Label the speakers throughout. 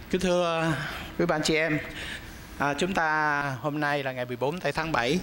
Speaker 1: Kính thưa quý bạn chị em, chúng ta hôm nay là ngày 14 tháng 7.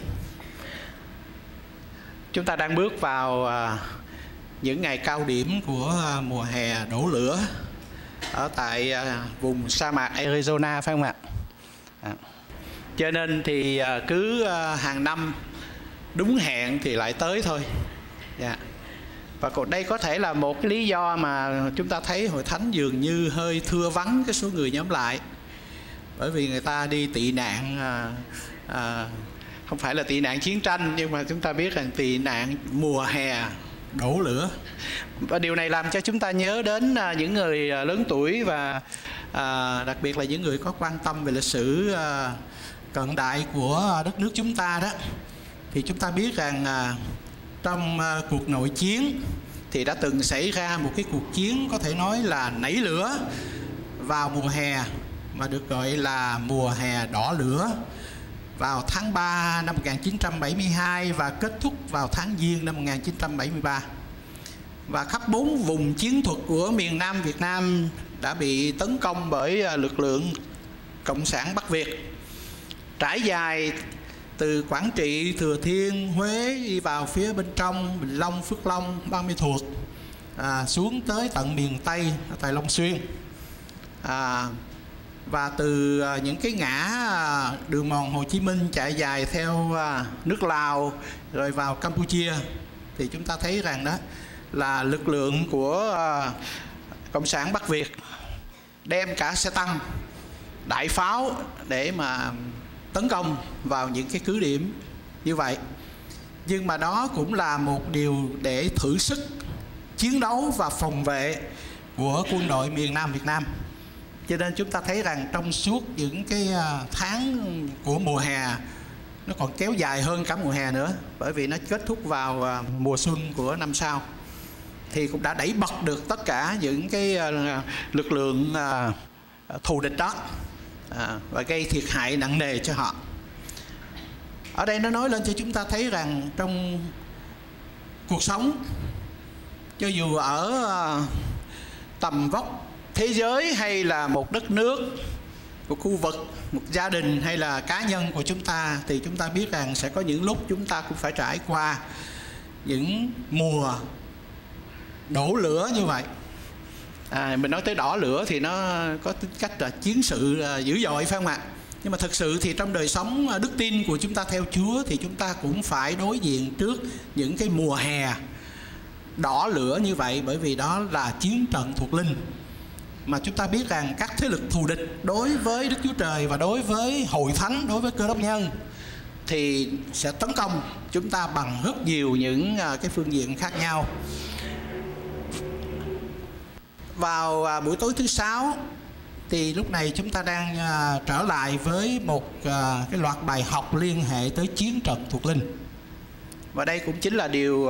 Speaker 1: Chúng ta đang bước vào những ngày cao điểm của mùa hè đổ lửa ở tại vùng sa mạc Arizona, phải không ạ? Cho nên thì cứ hàng năm đúng hẹn thì lại tới thôi. Và đây có thể là một cái lý do mà chúng ta thấy hội thánh dường như hơi thưa vắng cái số người nhóm lại, bởi vì người ta đi tị nạn, không phải là tị nạn chiến tranh, nhưng mà chúng ta biết rằng tị nạn mùa hè đổ lửa. Và điều này làm cho chúng ta nhớ đến những người lớn tuổi và đặc biệt là những người có quan tâm về lịch sử cận đại của đất nước chúng ta đó. Thì chúng ta biết rằng trong cuộc nội chiến thì đã từng xảy ra một cái cuộc chiến có thể nói là nảy lửa vào mùa hè, mà được gọi là mùa hè đỏ lửa, vào tháng 3 năm 1972 và kết thúc vào tháng Giêng năm 1973. Và khắp 4 vùng chiến thuật của miền Nam Việt Nam đã bị tấn công bởi lực lượng Cộng sản Bắc Việt, trải dài từ Quảng Trị, Thừa Thiên, Huế đi vào phía bên trong Bình Long, Phước Long, Ban Mê Thuột, xuống tới tận miền Tây tại Long Xuyên, và từ những cái ngã đường mòn Hồ Chí Minh chạy dài theo nước Lào rồi vào Campuchia. Thì chúng ta thấy rằng đó là lực lượng của Cộng sản Bắc Việt đem cả xe tăng, đại pháo để mà tấn công vào những cái cứ điểm như vậy. Nhưng mà đó cũng là một điều để thử sức chiến đấu và phòng vệ của quân đội miền Nam Việt Nam. Cho nên chúng ta thấy rằng trong suốt những cái tháng của mùa hè, nó còn kéo dài hơn cả mùa hè nữa, bởi vì nó kết thúc vào mùa xuân của năm sau, thì cũng đã đẩy bật được tất cả những cái lực lượng thù địch đó và gây thiệt hại nặng nề cho họ. Ở đây nó nói lên cho chúng ta thấy rằng trong cuộc sống, cho dù ở tầm vóc thế giới hay là một đất nước, một khu vực, một gia đình hay là cá nhân của chúng ta, thì chúng ta biết rằng sẽ có những lúc chúng ta cũng phải trải qua những mùa đổ lửa như vậy. Mình nói tới đỏ lửa thì nó có tính cách là chiến sự dữ dội, phải không ạ? Nhưng mà thực sự thì trong đời sống đức tin của chúng ta theo Chúa thì chúng ta cũng phải đối diện trước những cái mùa hè đỏ lửa như vậy, bởi vì đó là chiến trận thuộc linh mà chúng ta biết rằng các thế lực thù địch đối với Đức Chúa Trời và đối với hội thánh, đối với Cơ Đốc nhân thì sẽ tấn công chúng ta bằng rất nhiều những cái phương diện khác nhau. Vào buổi tối thứ Sáu thì lúc này chúng ta đang trở lại với một cái loạt bài học liên hệ tới chiến trận thuộc linh. Và đây cũng chính là điều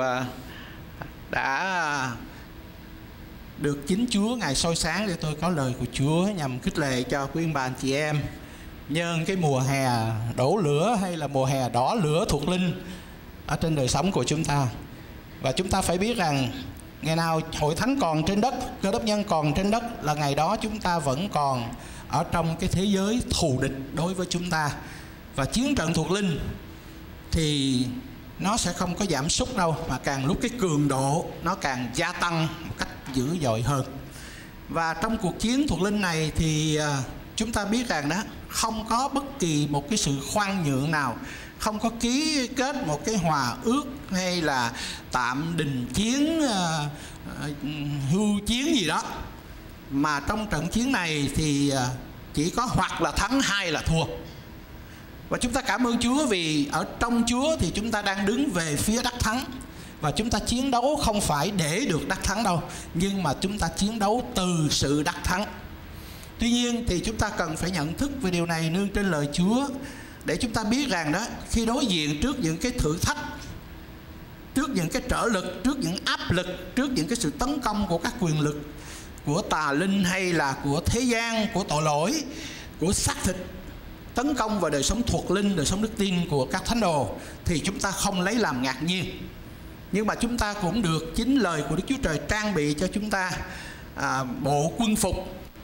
Speaker 1: đã được chính Chúa Ngài soi sáng để tôi có lời của Chúa nhằm khích lệ cho quý ông bà anh chị em nhân cái mùa hè đổ lửa hay là mùa hè đỏ lửa thuộc linh ở trên đời sống của chúng ta. Và chúng ta phải biết rằng ngày nào hội thánh còn trên đất, Cơ Đốc nhân còn trên đất là ngày đó chúng ta vẫn còn ở trong cái thế giới thù địch đối với chúng ta. Và chiến trận thuộc linh thì nó sẽ không có giảm sút đâu, mà càng lúc cái cường độ nó càng gia tăng một cách dữ dội hơn. Và trong cuộc chiến thuộc linh này thì chúng ta biết rằng đó không có bất kỳ một cái sự khoan nhượng nào, không có ký kết một cái hòa ước hay là tạm đình chiến, hưu chiến gì đó, mà trong trận chiến này thì chỉ có hoặc là thắng hay là thua. Và chúng ta cảm ơn Chúa vì ở trong Chúa thì chúng ta đang đứng về phía đắc thắng. Và chúng ta chiến đấu không phải để được đắc thắng đâu, nhưng mà chúng ta chiến đấu từ sự đắc thắng. Tuy nhiên thì chúng ta cần phải nhận thức về điều này nương trên lời Chúa, để chúng ta biết rằng đó, khi đối diện trước những cái thử thách, trước những cái trở lực, trước những áp lực, trước những cái sự tấn công của các quyền lực, của tà linh hay là của thế gian, của tội lỗi, của xác thịt, tấn công vào đời sống thuộc linh, đời sống đức tin của các thánh đồ, thì chúng ta không lấy làm ngạc nhiên. Nhưng mà chúng ta cũng được chính lời của Đức Chúa Trời trang bị cho chúng ta bộ quân phục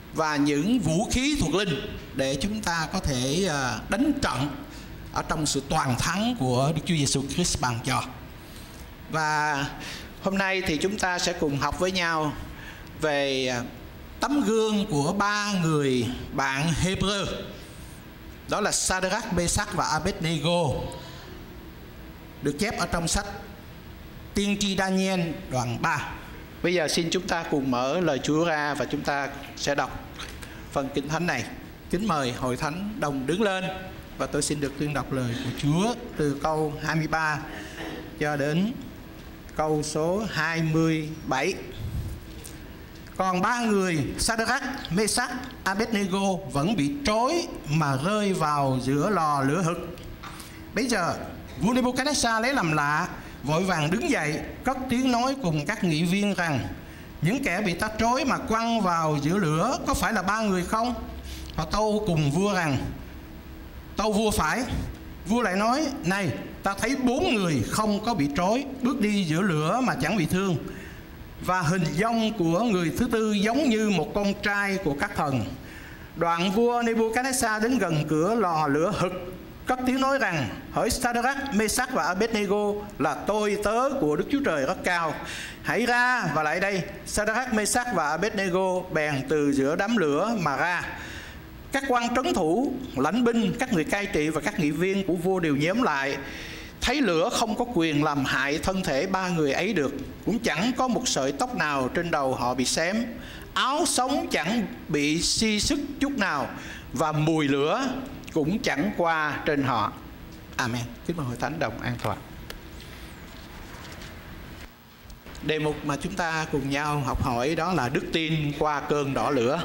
Speaker 1: và những vũ khí thuộc linh để chúng ta có thể đánh trận ở trong sự toàn thắng của Đức Chúa Giêsu Christ ban cho. Và hôm nay thì chúng ta sẽ cùng học với nhau về tấm gương của 3 người bạn Hebrew, đó là Sa-đơ-rắc, Mê-sắc và A-bết-nê-gô, được chép ở trong sách Tiên tri Daniel đoạn 3. Bây giờ xin chúng ta cùng mở lời Chúa ra và chúng ta sẽ đọc phần Kinh Thánh này. Kính mời hội thánh đồng đứng lên và tôi xin được tuyên đọc lời của Chúa từ câu 23 cho đến câu số 27. Còn 3 người Sa-đơ-rắc, Mê-sắc, A-bết-nê-gô vẫn bị trói mà rơi vào giữa lò lửa hực. Bây giờ vua Nê-bô-cát-nét-sa lấy làm lạ, vội vàng đứng dậy, cất tiếng nói cùng các nghị viên rằng: những kẻ bị ta trói mà quăng vào giữa lửa có phải là 3 người không? Họ tâu cùng vua rằng: tâu vua phải. Vua lại nói: này, ta thấy 4 người không có bị trói, bước đi giữa lửa mà chẳng bị thương, và hình dong của người thứ tư giống như một con trai của các thần. Đoạn vua Nê-bô-cát-nét-sa đến gần cửa lò lửa hực, cất tiếng nói rằng: hỡi Sa-đơ-rắc, Mê-sắc và A-bết-nê-gô, là tôi tớ của Đức Chúa Trời rất cao, hãy ra và lại đây. Sa-đơ-rắc, Mê-sắc và A-bết-nê-gô bèn từ giữa đám lửa mà ra. Các quan trấn thủ, lãnh binh, các người cai trị và các nghị viên của vua đều nhóm lại, thấy lửa không có quyền làm hại thân thể 3 người ấy được, cũng chẳng có một sợi tóc nào trên đầu họ bị xém, áo sống chẳng bị si sức chút nào, và mùi lửa cũng chẳng qua trên họ. Amen. Kính mời hội thánh đồng an toàn. Đề mục mà chúng ta cùng nhau học hỏi đó là đức tin qua cơn đỏ lửa.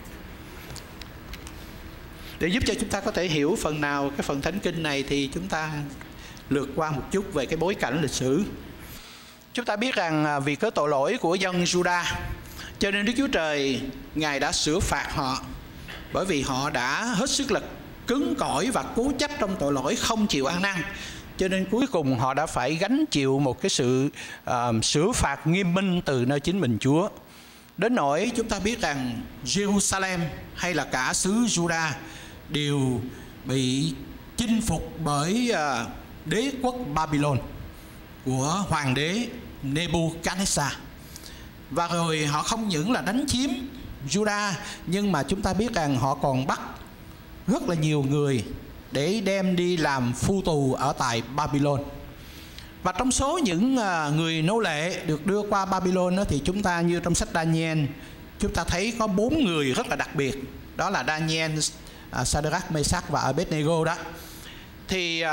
Speaker 1: Để giúp cho chúng ta có thể hiểu phần nào cái phần thánh kinh này thì chúng ta lược qua một chút về cái bối cảnh lịch sử. Chúng ta biết rằng vì cớ tội lỗi của dân Juda, cho nên Đức Chúa Trời Ngài đã sửa phạt họ, bởi vì họ đã hết sức là cứng cỏi và cố chấp trong tội lỗi, không chịu ăn năn. Cho nên cuối cùng họ đã phải gánh chịu một cái sự sửa phạt nghiêm minh từ nơi chính mình Chúa. Đến nỗi chúng ta biết rằng Jerusalem hay là cả xứ Juda đều bị chinh phục bởi đế quốc Babylon của hoàng đế Nê-bô-cát-nét-sa. Và rồi họ không những là đánh chiếm Juda, nhưng mà chúng ta biết rằng họ còn bắt rất là nhiều người để đem đi làm phu tù ở tại Babylon. Và trong số những người nô lệ được đưa qua Babylon đó, thì chúng ta như trong sách Daniel, chúng ta thấy có 4 người rất là đặc biệt. Đó là Daniel, Sa-đơ-rắc, Mê-sắc và A-bết-nê-gô đó. Thì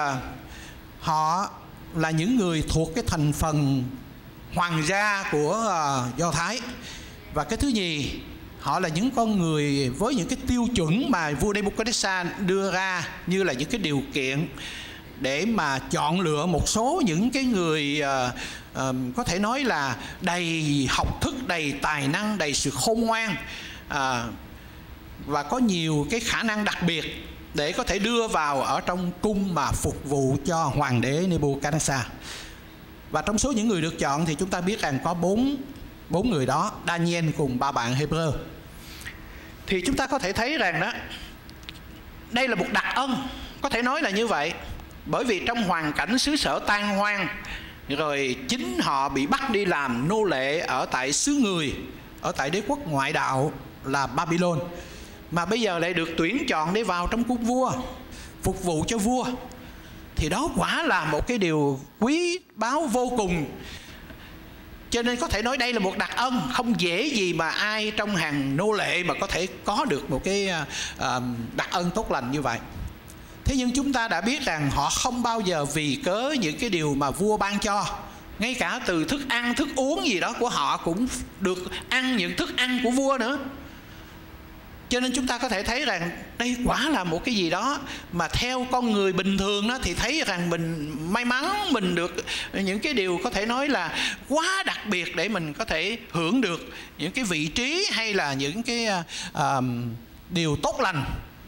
Speaker 1: họ là những người thuộc cái thành phần hoàng gia của Do Thái. Và cái thứ nhì, họ là những con người với những cái tiêu chuẩn mà vua Nê-bô-cát-nét-sa đưa ra, như là những cái điều kiện để mà chọn lựa một số những cái người có thể nói là đầy học thức, đầy tài năng, đầy sự khôn ngoan, và có nhiều cái khả năng đặc biệt để có thể đưa vào ở trong cung mà phục vụ cho hoàng đế Nê-bô-cát-nét-sa. Và trong số những người được chọn thì chúng ta biết rằng có 4 người đó, Daniel cùng 3 bạn Hebrew. Thì chúng ta có thể thấy rằng đó, đây là một đặc ân, có thể nói là như vậy. Bởi vì trong hoàn cảnh xứ sở tan hoang, rồi chính họ bị bắt đi làm nô lệ ở tại xứ người, ở tại đế quốc ngoại đạo là Babylon, mà bây giờ lại được tuyển chọn để vào trong cung vua, phục vụ cho vua, thì đó quả là một cái điều quý báu vô cùng. Cho nên có thể nói đây là một đặc ân, không dễ gì mà ai trong hàng nô lệ mà có thể có được một cái đặc ân tốt lành như vậy. Thế nhưng chúng ta đã biết rằng họ không bao giờ vì cớ những cái điều mà vua ban cho, ngay cả từ thức ăn, thức uống gì đó của họ cũng được ăn những thức ăn của vua nữa. Cho nên chúng ta có thể thấy rằng đây quả là một cái gì đó mà theo con người bình thường đó, thì thấy rằng mình may mắn, mình được những cái điều có thể nói là quá đặc biệt để mình có thể hưởng được những cái vị trí hay là những cái điều tốt lành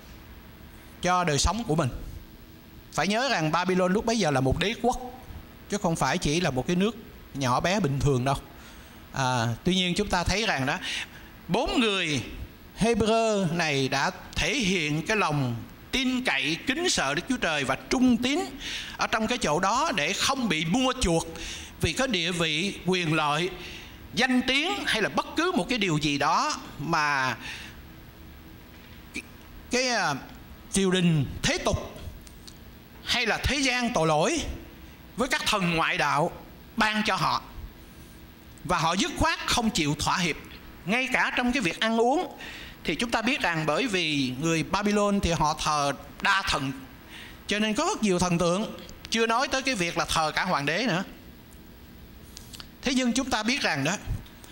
Speaker 1: cho đời sống của mình. Phải nhớ rằng Babylon lúc bấy giờ là một đế quốc, chứ không phải chỉ là một cái nước nhỏ bé bình thường đâu. Tuy nhiên chúng ta thấy rằng đó, 4 người Hebrew này đã thể hiện cái lòng tin cậy, kính sợ Đức Chúa Trời và trung tín ở trong cái chỗ đó để không bị mua chuộc vì có địa vị, quyền lợi, danh tiếng hay là bất cứ một cái điều gì đó mà cái triều đình thế tục hay là thế gian tội lỗi với các thần ngoại đạo ban cho họ. Và họ dứt khoát không chịu thỏa hiệp. Ngay cả trong cái việc ăn uống thì chúng ta biết rằng bởi vì người Babylon thì họ thờ đa thần, cho nên có rất nhiều thần tượng, chưa nói tới cái việc là thờ cả hoàng đế nữa. Thế nhưng chúng ta biết rằng đó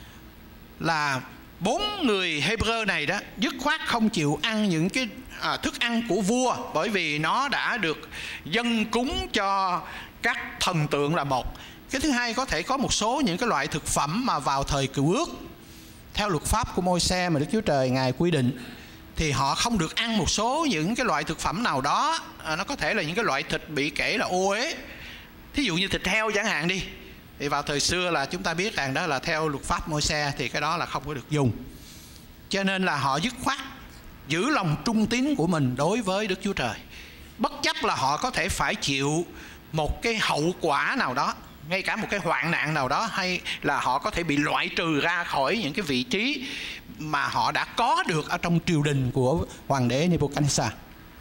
Speaker 1: là 4 người Hebrew này đó dứt khoát không chịu ăn những cái thức ăn của vua, bởi vì nó đã được dâng cúng cho các thần tượng là một. Cái thứ hai, có thể có một số những cái loại thực phẩm mà vào thời Cựu Ước theo luật pháp của Môi-se mà Đức Chúa Trời Ngài quy định thì họ không được ăn một số những cái loại thực phẩm nào đó. Nó có thể là những cái loại thịt bị kể là ô uế, thí dụ như thịt heo chẳng hạn đi, thì vào thời xưa là chúng ta biết rằng đó là theo luật pháp Môi-se thì cái đó là không có được dùng. Cho nên là họ dứt khoát giữ lòng trung tín của mình đối với Đức Chúa Trời, bất chấp là họ có thể phải chịu một cái hậu quả nào đó, ngay cả một cái hoạn nạn nào đó, hay là họ có thể bị loại trừ ra khỏi những cái vị trí mà họ đã có được ở trong triều đình của hoàng đế Nebuchadnezzar.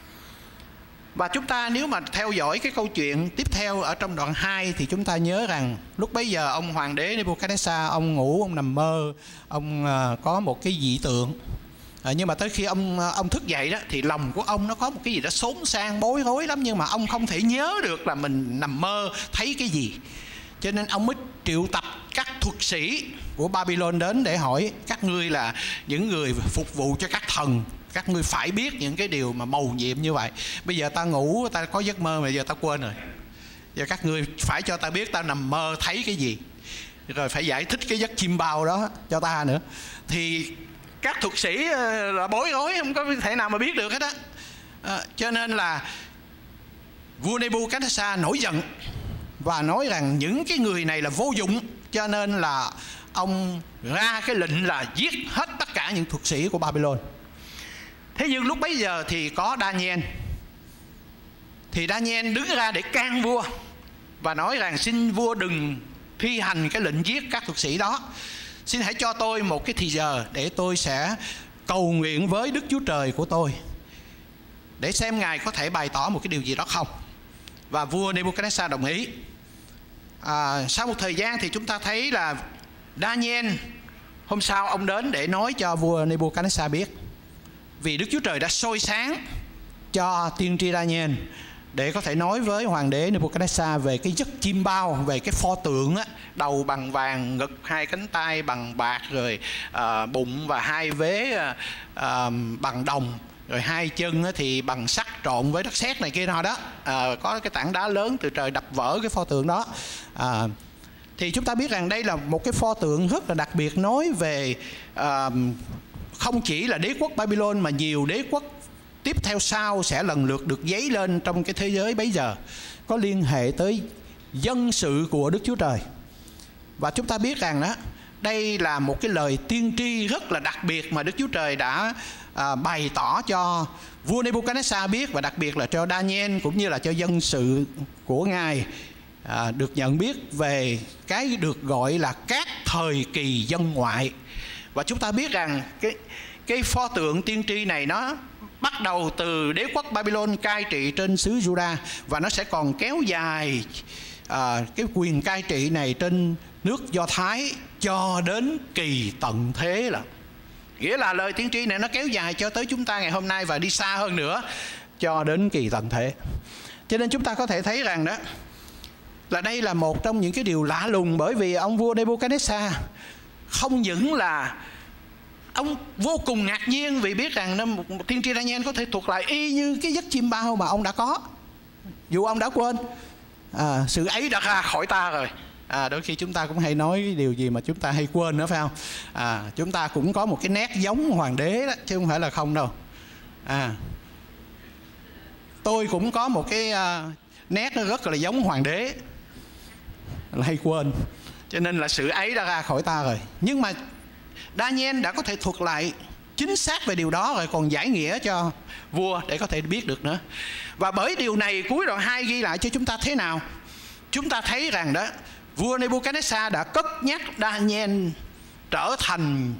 Speaker 1: Và chúng ta nếu mà theo dõi cái câu chuyện tiếp theo ở trong đoạn 2 thì chúng ta nhớ rằng lúc bấy giờ ông hoàng đế Nebuchadnezzar, ông ngủ, ông nằm mơ, ông có một cái dị tượng. Nhưng mà tới khi ông thức dậy đó thì lòng của ông nó có một cái gì đó xốn sang, bối rối lắm, nhưng mà ông không thể nhớ được là mình nằm mơ thấy cái gì. Cho nên ông mới triệu tập các thuật sĩ của Babylon đến để hỏi: các ngươi là những người phục vụ cho các thần, các ngươi phải biết những cái điều mà mầu nhiệm như vậy. Bây giờ ta ngủ, ta có giấc mơ mà giờ ta quên rồi. Giờ các ngươi phải cho ta biết ta nằm mơ thấy cái gì, rồi phải giải thích cái giấc chim bao đó cho ta nữa. Thì các thuật sĩ là bối rối, không có thể nào mà biết được hết á. Cho nên là vua Nebuchadnezzar nổi giận và nói rằng những cái người này là vô dụng, cho nên là ông ra cái lệnh là giết hết tất cả những thuật sĩ của Babylon. Thế nhưng lúc bấy giờ thì có Daniel. Thì Daniel đứng ra để can vua và nói rằng: xin vua đừng thi hành cái lệnh giết các thuật sĩ đó. Xin hãy cho tôi một cái thì giờ để tôi sẽ cầu nguyện với Đức Chúa Trời của tôi, để xem Ngài có thể bày tỏ một cái điều gì đó không. Và vua Nebuchadnezzar đồng ý. Sau một thời gian thì chúng ta thấy là Daniel hôm sau ông đến để nói cho vua Nebuchadnezzar biết, vì Đức Chúa Trời đã soi sáng cho tiên tri Daniel để có thể nói với hoàng đế Nebuchadnezzar về cái giấc chim bao, về cái pho tượng á, đầu bằng vàng, ngực 2 cánh tay bằng bạc, rồi bụng và 2 vế bằng đồng, rồi 2 chân thì bằng sắt trộn với đất sét này kia nọ đó. Có cái tảng đá lớn từ trời đập vỡ cái pho tượng đó. Thì chúng ta biết rằng đây là một cái pho tượng rất là đặc biệt, nói về không chỉ là đế quốc Babylon mà nhiều đế quốc tiếp theo sau sẽ lần lượt được dấy lên trong cái thế giới bấy giờ, có liên hệ tới dân sự của Đức Chúa Trời. Và chúng ta biết rằng đó, đây là một cái lời tiên tri rất là đặc biệt mà Đức Chúa Trời đã bày tỏ cho vua Nebuchadnezzar biết, và đặc biệt là cho Daniel cũng như là cho dân sự của Ngài được nhận biết về cái được gọi là các thời kỳ dân ngoại. Và chúng ta biết rằng cái pho tượng tiên tri này nó bắt đầu từ đế quốc Babylon cai trị trên xứ Juda, và nó sẽ còn kéo dài cái quyền cai trị này trên nước Do Thái cho đến kỳ tận thế. Là nghĩa là lời tiên tri này nó kéo dài cho tới chúng ta ngày hôm nay và đi xa hơn nữa cho đến kỳ tận thế. Cho nên chúng ta có thể thấy rằng đó là đây là một trong những cái điều lạ lùng, bởi vì ông vua Nebuchadnezzar không những là ông vô cùng ngạc nhiên vì biết rằng một tiên tri Daniel có thể thuộc lại y như cái giấc chim bao mà ông đã có, dù ông đã quên. Sự ấy đã ra khỏi ta rồi. Đôi khi chúng ta cũng hay nói cái điều gì mà chúng ta hay quên nữa, phải không? Chúng ta cũng có một cái nét giống hoàng đế đó, chứ không phải là không đâu. Tôi cũng có một cái nét nó rất là giống hoàng đế, là hay quên. Cho nên là sự ấy đã ra khỏi ta rồi. Nhưng mà Daniel đã có thể thuật lại chính xác về điều đó, rồi còn giải nghĩa cho vua để có thể biết được nữa. Và bởi điều này cuối đoạn 2 ghi lại cho chúng ta thế nào? Chúng ta thấy rằng đó, vua Nebuchadnezzar đã cất nhắc Daniel trở thành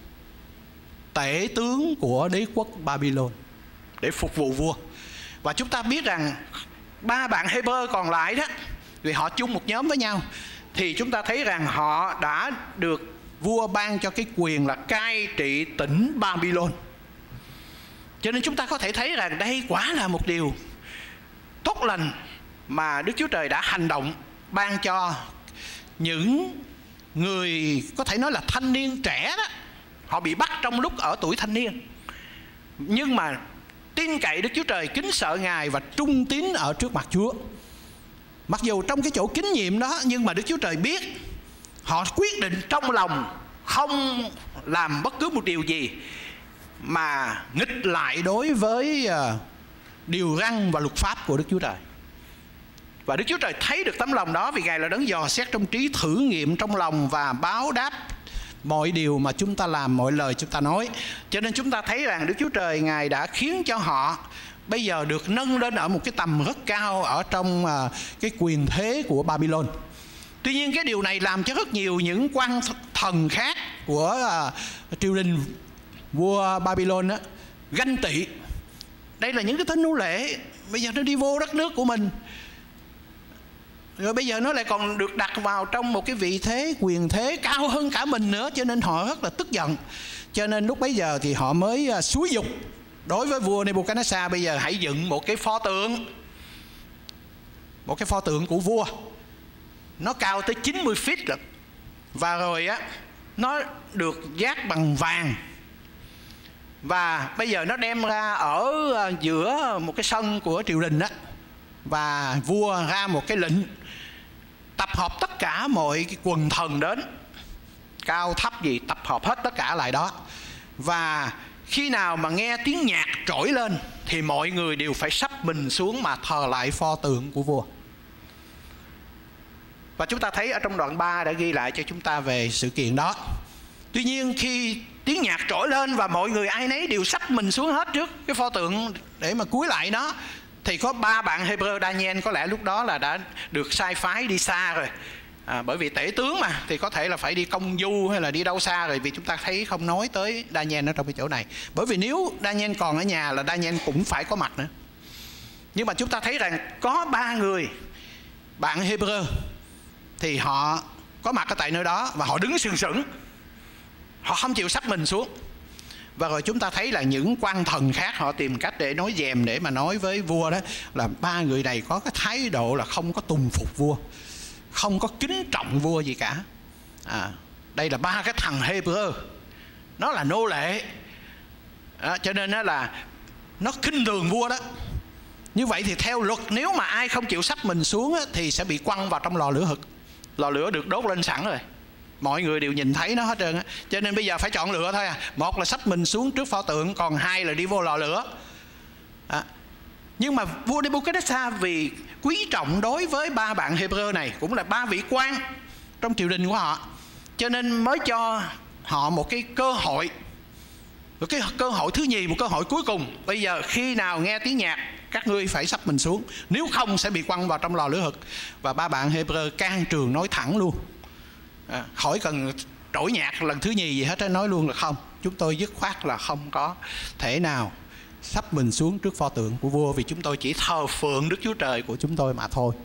Speaker 1: tể tướng của đế quốc Babylon để phục vụ vua. Và chúng ta biết rằng 3 bạn Hebrew còn lại đó, vì họ chung một nhóm với nhau, thì chúng ta thấy rằng họ đã được vua ban cho cái quyền là cai trị tỉnh Babylon. Cho nên chúng ta có thể thấy rằng đây quả là một điều tốt lành mà Đức Chúa Trời đã hành động, ban cho những người có thể nói là thanh niên trẻ đó. Họ bị bắt trong lúc ở tuổi thanh niên, nhưng mà tin cậy Đức Chúa Trời, kính sợ Ngài và trung tín ở trước mặt Chúa. Mặc dù trong cái chỗ tín nhiệm đó, nhưng mà Đức Chúa Trời biết họ quyết định trong lòng không làm bất cứ một điều gì mà nghịch lại đối với điều răn và luật pháp của Đức Chúa Trời. Và Đức Chúa Trời thấy được tấm lòng đó, vì Ngài là đấng dò xét trong trí, thử nghiệm trong lòng và báo đáp mọi điều mà chúng ta làm, mọi lời chúng ta nói. Cho nên chúng ta thấy rằng Đức Chúa Trời Ngài đã khiến cho họ bây giờ được nâng lên ở một cái tầm rất cao ở trong cái quyền thế của Babylon. Tuy nhiên cái điều này làm cho rất nhiều những quan thần khác của triều đình vua Babylon đó ganh tị. Đây là những cái tên nô lệ, bây giờ nó đi vô đất nước của mình, rồi bây giờ nó lại còn được đặt vào trong một cái vị thế, quyền thế cao hơn cả mình nữa. Cho nên họ rất là tức giận. Cho nên lúc bấy giờ thì họ mới xúi giục đối với vua Nebuchadnezzar, bây giờ hãy dựng một cái pho tượng, một cái pho tượng của vua. Nó cao tới 90 feet lận. Và rồi á, nó được dát bằng vàng. Và bây giờ nó đem ra ở giữa một cái sân của triều đình đó. Và vua ra một cái lệnh tập hợp tất cả mọi cái quần thần đến, cao thấp gì tập hợp hết tất cả lại đó. Và khi nào mà nghe tiếng nhạc trỗi lên thì mọi người đều phải sắp mình xuống mà thờ lại pho tượng của vua. Và chúng ta thấy ở trong đoạn 3 đã ghi lại cho chúng ta về sự kiện đó. Tuy nhiên khi tiếng nhạc trỗi lên và mọi người ai nấy đều sắp mình xuống hết trước cái pho tượng để mà cúi lại nó, thì có 3 bạn Hebrew, Daniel có lẽ lúc đó là đã được sai phái đi xa rồi. Bởi vì tể tướng mà thì có thể là phải đi công du hay là đi đâu xa rồi, vì chúng ta thấy không nói tới Daniel ở trong cái chỗ này. Bởi vì nếu Daniel còn ở nhà là Daniel cũng phải có mặt nữa. Nhưng mà chúng ta thấy rằng có 3 người bạn Hebrew thì họ có mặt ở tại nơi đó và họ đứng sừng sững, họ không chịu sắp mình xuống. Và rồi chúng ta thấy là những quan thần khác họ tìm cách để nói dèm, để mà nói với vua đó là 3 người này có cái thái độ là không có tùng phục vua, không có kính trọng vua gì cả. Đây là 3 cái thằng Hebrew, nó là nô lệ, cho nên là nó khinh thường vua đó. Như vậy thì theo luật, nếu mà ai không chịu sắp mình xuống thì sẽ bị quăng vào trong lò lửa hực. Lò lửa được đốt lên sẵn rồi, mọi người đều nhìn thấy nó hết trơn á. Cho nên bây giờ phải chọn lựa thôi à. Một là sắp mình xuống trước pho tượng, còn 2 là đi vô lò lửa. Nhưng mà vua Nebuchadnezzar vì quý trọng đối với 3 bạn Hebrew này, cũng là 3 vị quan trong triều đình của họ, cho nên mới cho họ một cái cơ hội. Một cái cơ hội thứ nhì, một cơ hội cuối cùng. Bây giờ khi nào nghe tiếng nhạc các ngươi phải sắp mình xuống, nếu không sẽ bị quăng vào trong lò lửa hực. Và 3 bạn Hebrew can trường nói thẳng luôn, khỏi cần trỗi nhạc lần thứ nhì gì hết, nói luôn là không, chúng tôi dứt khoát là không có thể nào sắp mình xuống trước pho tượng của vua, vì chúng tôi chỉ thờ phượng Đức Chúa Trời của chúng tôi mà thôi.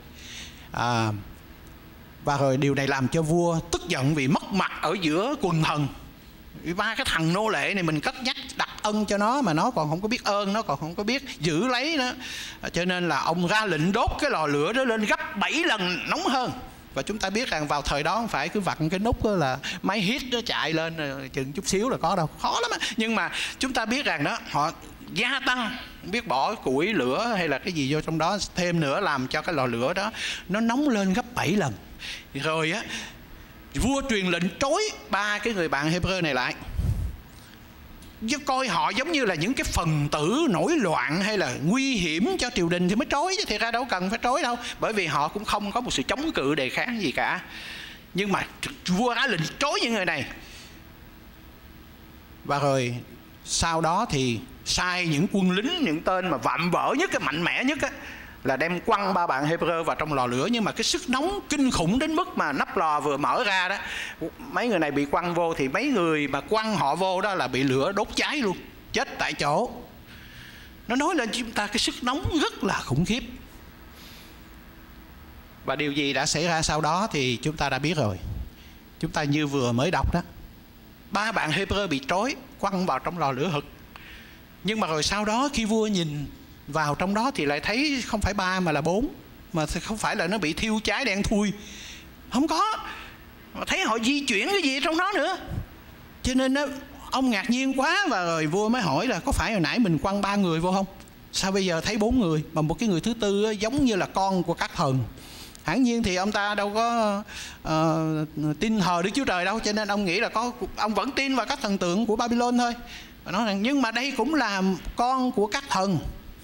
Speaker 1: Và rồi điều này làm cho vua tức giận vì mất mặt ở giữa quần thần. 3 cái thằng nô lệ này mình cất nhắc đặt ân cho nó mà nó còn không có biết ơn, nó còn không có biết giữ lấy nó. Cho nên là ông ra lệnh đốt cái lò lửa đó lên gấp 7 lần nóng hơn. Và chúng ta biết rằng vào thời đó không phải cứ vặn cái nút đó là máy hít nó chạy lên chừng chút xíu là có đâu, khó lắm á. Nhưng mà chúng ta biết rằng đó, họ gia tăng, biết bỏ củi lửa hay là cái gì vô trong đó thêm nữa, làm cho cái lò lửa đó nó nóng lên gấp 7 lần. Rồi á, vua truyền lệnh trói 3 cái người bạn Hebrew này lại, chứ coi họ giống như là những cái phần tử nổi loạn hay là nguy hiểm cho triều đình thì mới trói, chứ thiệt ra đâu cần phải trói đâu, bởi vì họ cũng không có một sự chống cự đề kháng gì cả. Nhưng mà vua ra lệnh trói những người này. Và rồi sau đó thì sai những quân lính, những tên mà vạm vỡ nhất, cái mạnh mẽ nhất á, là đem quăng ba bạn Hebrew vào trong lò lửa. Nhưng mà cái sức nóng kinh khủng đến mức mà nắp lò vừa mở ra đó, mấy người này bị quăng vô, thì mấy người mà quăng họ vô đó là bị lửa đốt cháy luôn, chết tại chỗ. Nó nói lên chúng ta cái sức nóng rất là khủng khiếp. Và điều gì đã xảy ra sau đó thì chúng ta đã biết rồi. Chúng ta như vừa mới đọc đó, ba bạn Hebrew bị trói, quăng vào trong lò lửa hực. Nhưng mà rồi sau đó khi vua nhìn vào trong đó thì lại thấy không phải 3 mà là 4. Mà không phải là nó bị thiêu cháy đen thui, không có. Mà thấy họ di chuyển cái gì trong đó nữa. Cho nên đó, ông ngạc nhiên quá. Và rồi vua mới hỏi là có phải hồi nãy mình quăng 3 người vô không? Sao bây giờ thấy 4 người? Mà một cái người thứ tư giống như là con của các thần. Hẳn nhiên thì ông ta đâu có tin thờ Đức Chúa Trời đâu. Cho nên ông nghĩ là ông vẫn tin vào các thần tượng của Babylon thôi. Và nói rằng nhưng mà đây cũng là con của các thần.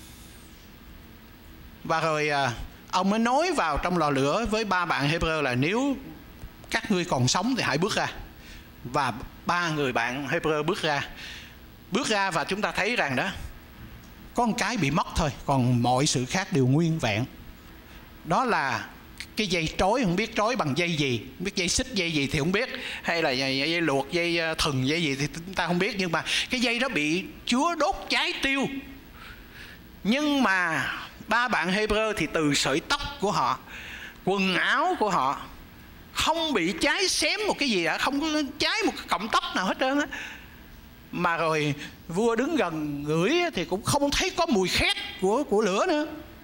Speaker 1: Và rồi ông mới nói vào trong lò lửa với ba bạn Hebrew là nếu các ngươi còn sống thì hãy bước ra. Và 3 người bạn Hebrew bước ra và chúng ta thấy rằng đó, có một cái bị mất thôi, còn mọi sự khác đều nguyên vẹn. Đó là cái dây trói, không biết trói bằng dây gì, không biết dây xích dây gì thì không biết, hay là dây luộc, dây thừng, dây gì thì chúng ta không biết. Nhưng mà cái dây đó bị Chúa đốt cháy tiêu. Nhưng mà ba bạn Hebrew thì từ sợi tóc của họ, quần áo của họ không bị cháy xém một cái gì cả, không có cháy một cái cọng tóc nào hết trơn á. Mà rồi vua đứng gần ngửi thì cũng không thấy có mùi khét của lửa nữa.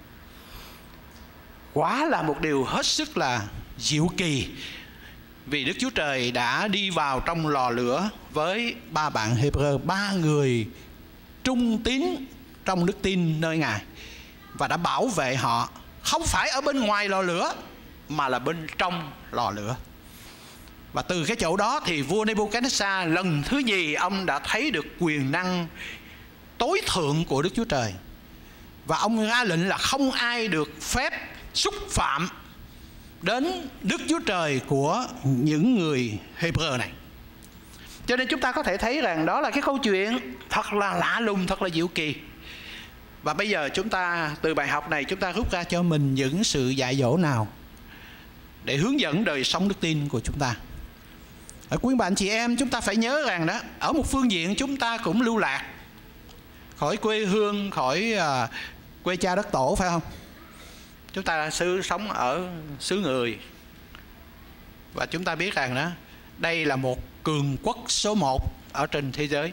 Speaker 1: Quả là một điều hết sức là diệu kỳ, vì Đức Chúa Trời đã đi vào trong lò lửa với ba bạn Hebrew, 3 người trung tín trong đức tin nơi Ngài, và đã bảo vệ họ không phải ở bên ngoài lò lửa mà là bên trong lò lửa. Và từ cái chỗ đó thì vua Nebuchadnezzar lần thứ nhì ông đã thấy được quyền năng tối thượng của Đức Chúa Trời. Và ông ra lệnh là không ai được phép xúc phạm đến Đức Chúa Trời của những người Hebrew này. Cho nên chúng ta có thể thấy rằng đó là cái câu chuyện thật là lạ lùng, thật là diệu kỳ. Và bây giờ chúng ta từ bài học này chúng ta rút ra cho mình những sự dạy dỗ nào để hướng dẫn đời sống đức tin của chúng ta. Ở quý bạn chị em, chúng ta phải nhớ rằng đó, ở một phương diện chúng ta cũng lưu lạc khỏi quê hương, khỏi quê cha đất tổ, phải không? Chúng ta sống ở xứ người. Và chúng ta biết rằng đó, đây là một cường quốc số 1 ở trên thế giới.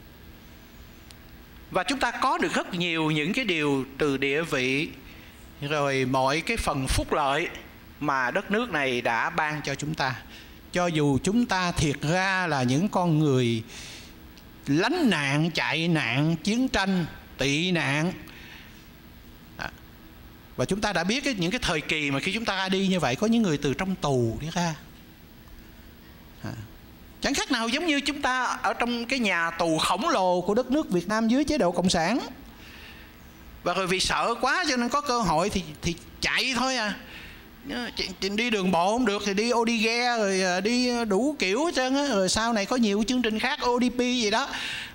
Speaker 1: Và chúng ta có được rất nhiều những cái điều từ địa vị, rồi mọi cái phần phúc lợi mà đất nước này đã ban cho chúng ta. Cho dù chúng ta thiệt ra là những con người lánh nạn, chạy nạn, chiến tranh, tị nạn. Và chúng ta đã biết những cái thời kỳ mà khi chúng ta ra đi như vậy, có những người từ trong tù đi ra. Chẳng khác nào giống như chúng ta ở trong cái nhà tù khổng lồ của đất nước Việt Nam dưới chế độ Cộng sản. Và rồi vì sợ quá cho nên có cơ hội thì chạy thôi à. Đi đường bộ không được thì đi Audi ghe, rồi đi đủ kiểu hết trơn á. Rồi sau này có nhiều chương trình khác, ODP gì đó,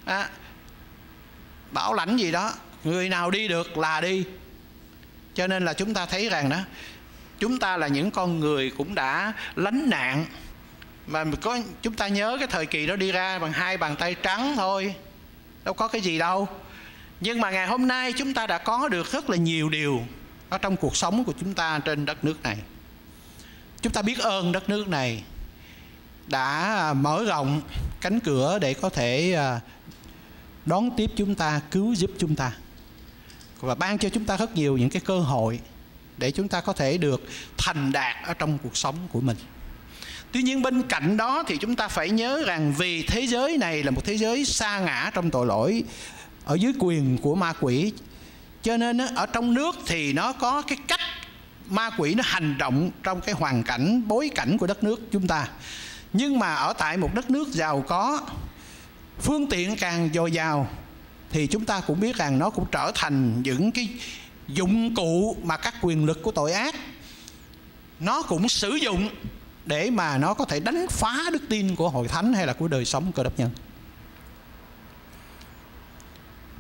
Speaker 1: bảo lãnh gì đó, người nào đi được là đi. Cho nên là chúng ta thấy rằng đó, chúng ta là những con người cũng đã lánh nạn. Mà chúng ta nhớ cái thời kỳ đó đi ra bằng 2 bàn tay trắng thôi, đâu có cái gì đâu. Nhưng mà ngày hôm nay chúng ta đã có được rất là nhiều điều ở trong cuộc sống của chúng ta trên đất nước này. Chúng ta biết ơn đất nước này đã mở rộng cánh cửa để có thể đón tiếp chúng ta, cứu giúp chúng ta, và ban cho chúng ta rất nhiều những cái cơ hội để chúng ta có thể được thành đạt ở trong cuộc sống của mình. Tuy nhiên bên cạnh đó thì chúng ta phải nhớ rằng vì thế giới này là một thế giới sa ngã trong tội lỗi, ở dưới quyền của ma quỷ, cho nên ở trong nước thì nó có cái cách ma quỷ nó hành động trong cái hoàn cảnh, bối cảnh của đất nước chúng ta. Nhưng mà ở tại một đất nước giàu có, phương tiện càng dồi dào, thì chúng ta cũng biết rằng nó cũng trở thành những cái dụng cụ mà các quyền lực của tội ác nó cũng sử dụng để mà nó có thể đánh phá đức tin của hội thánh hay là của đời sống Cơ Đốc nhân.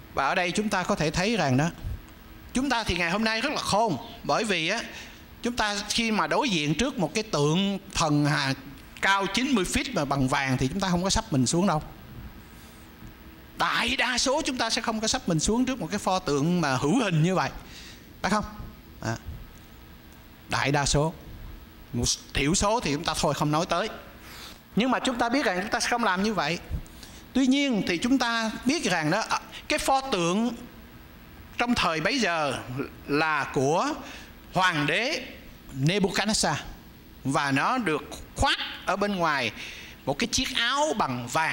Speaker 1: Và ở đây chúng ta có thể thấy rằng đó, chúng ta thì ngày hôm nay rất là khôn, bởi vì á, chúng ta khi mà đối diện trước một cái tượng thần cao 90 feet mà bằng vàng thì chúng ta không có sắp mình xuống đâu. Đại đa số chúng ta sẽ không có sắp mình xuống trước một cái pho tượng mà hữu hình như vậy, phải không? Đại đa số, một thiểu số thì chúng ta thôi không nói tới. Nhưng mà chúng ta biết rằng chúng ta sẽ không làm như vậy. Tuy nhiên thì chúng ta biết rằng đó, cái pho tượng trong thời bấy giờ là của hoàng đế Nebuchadnezzar, và nó được khoác ở bên ngoài một cái chiếc áo bằng vàng.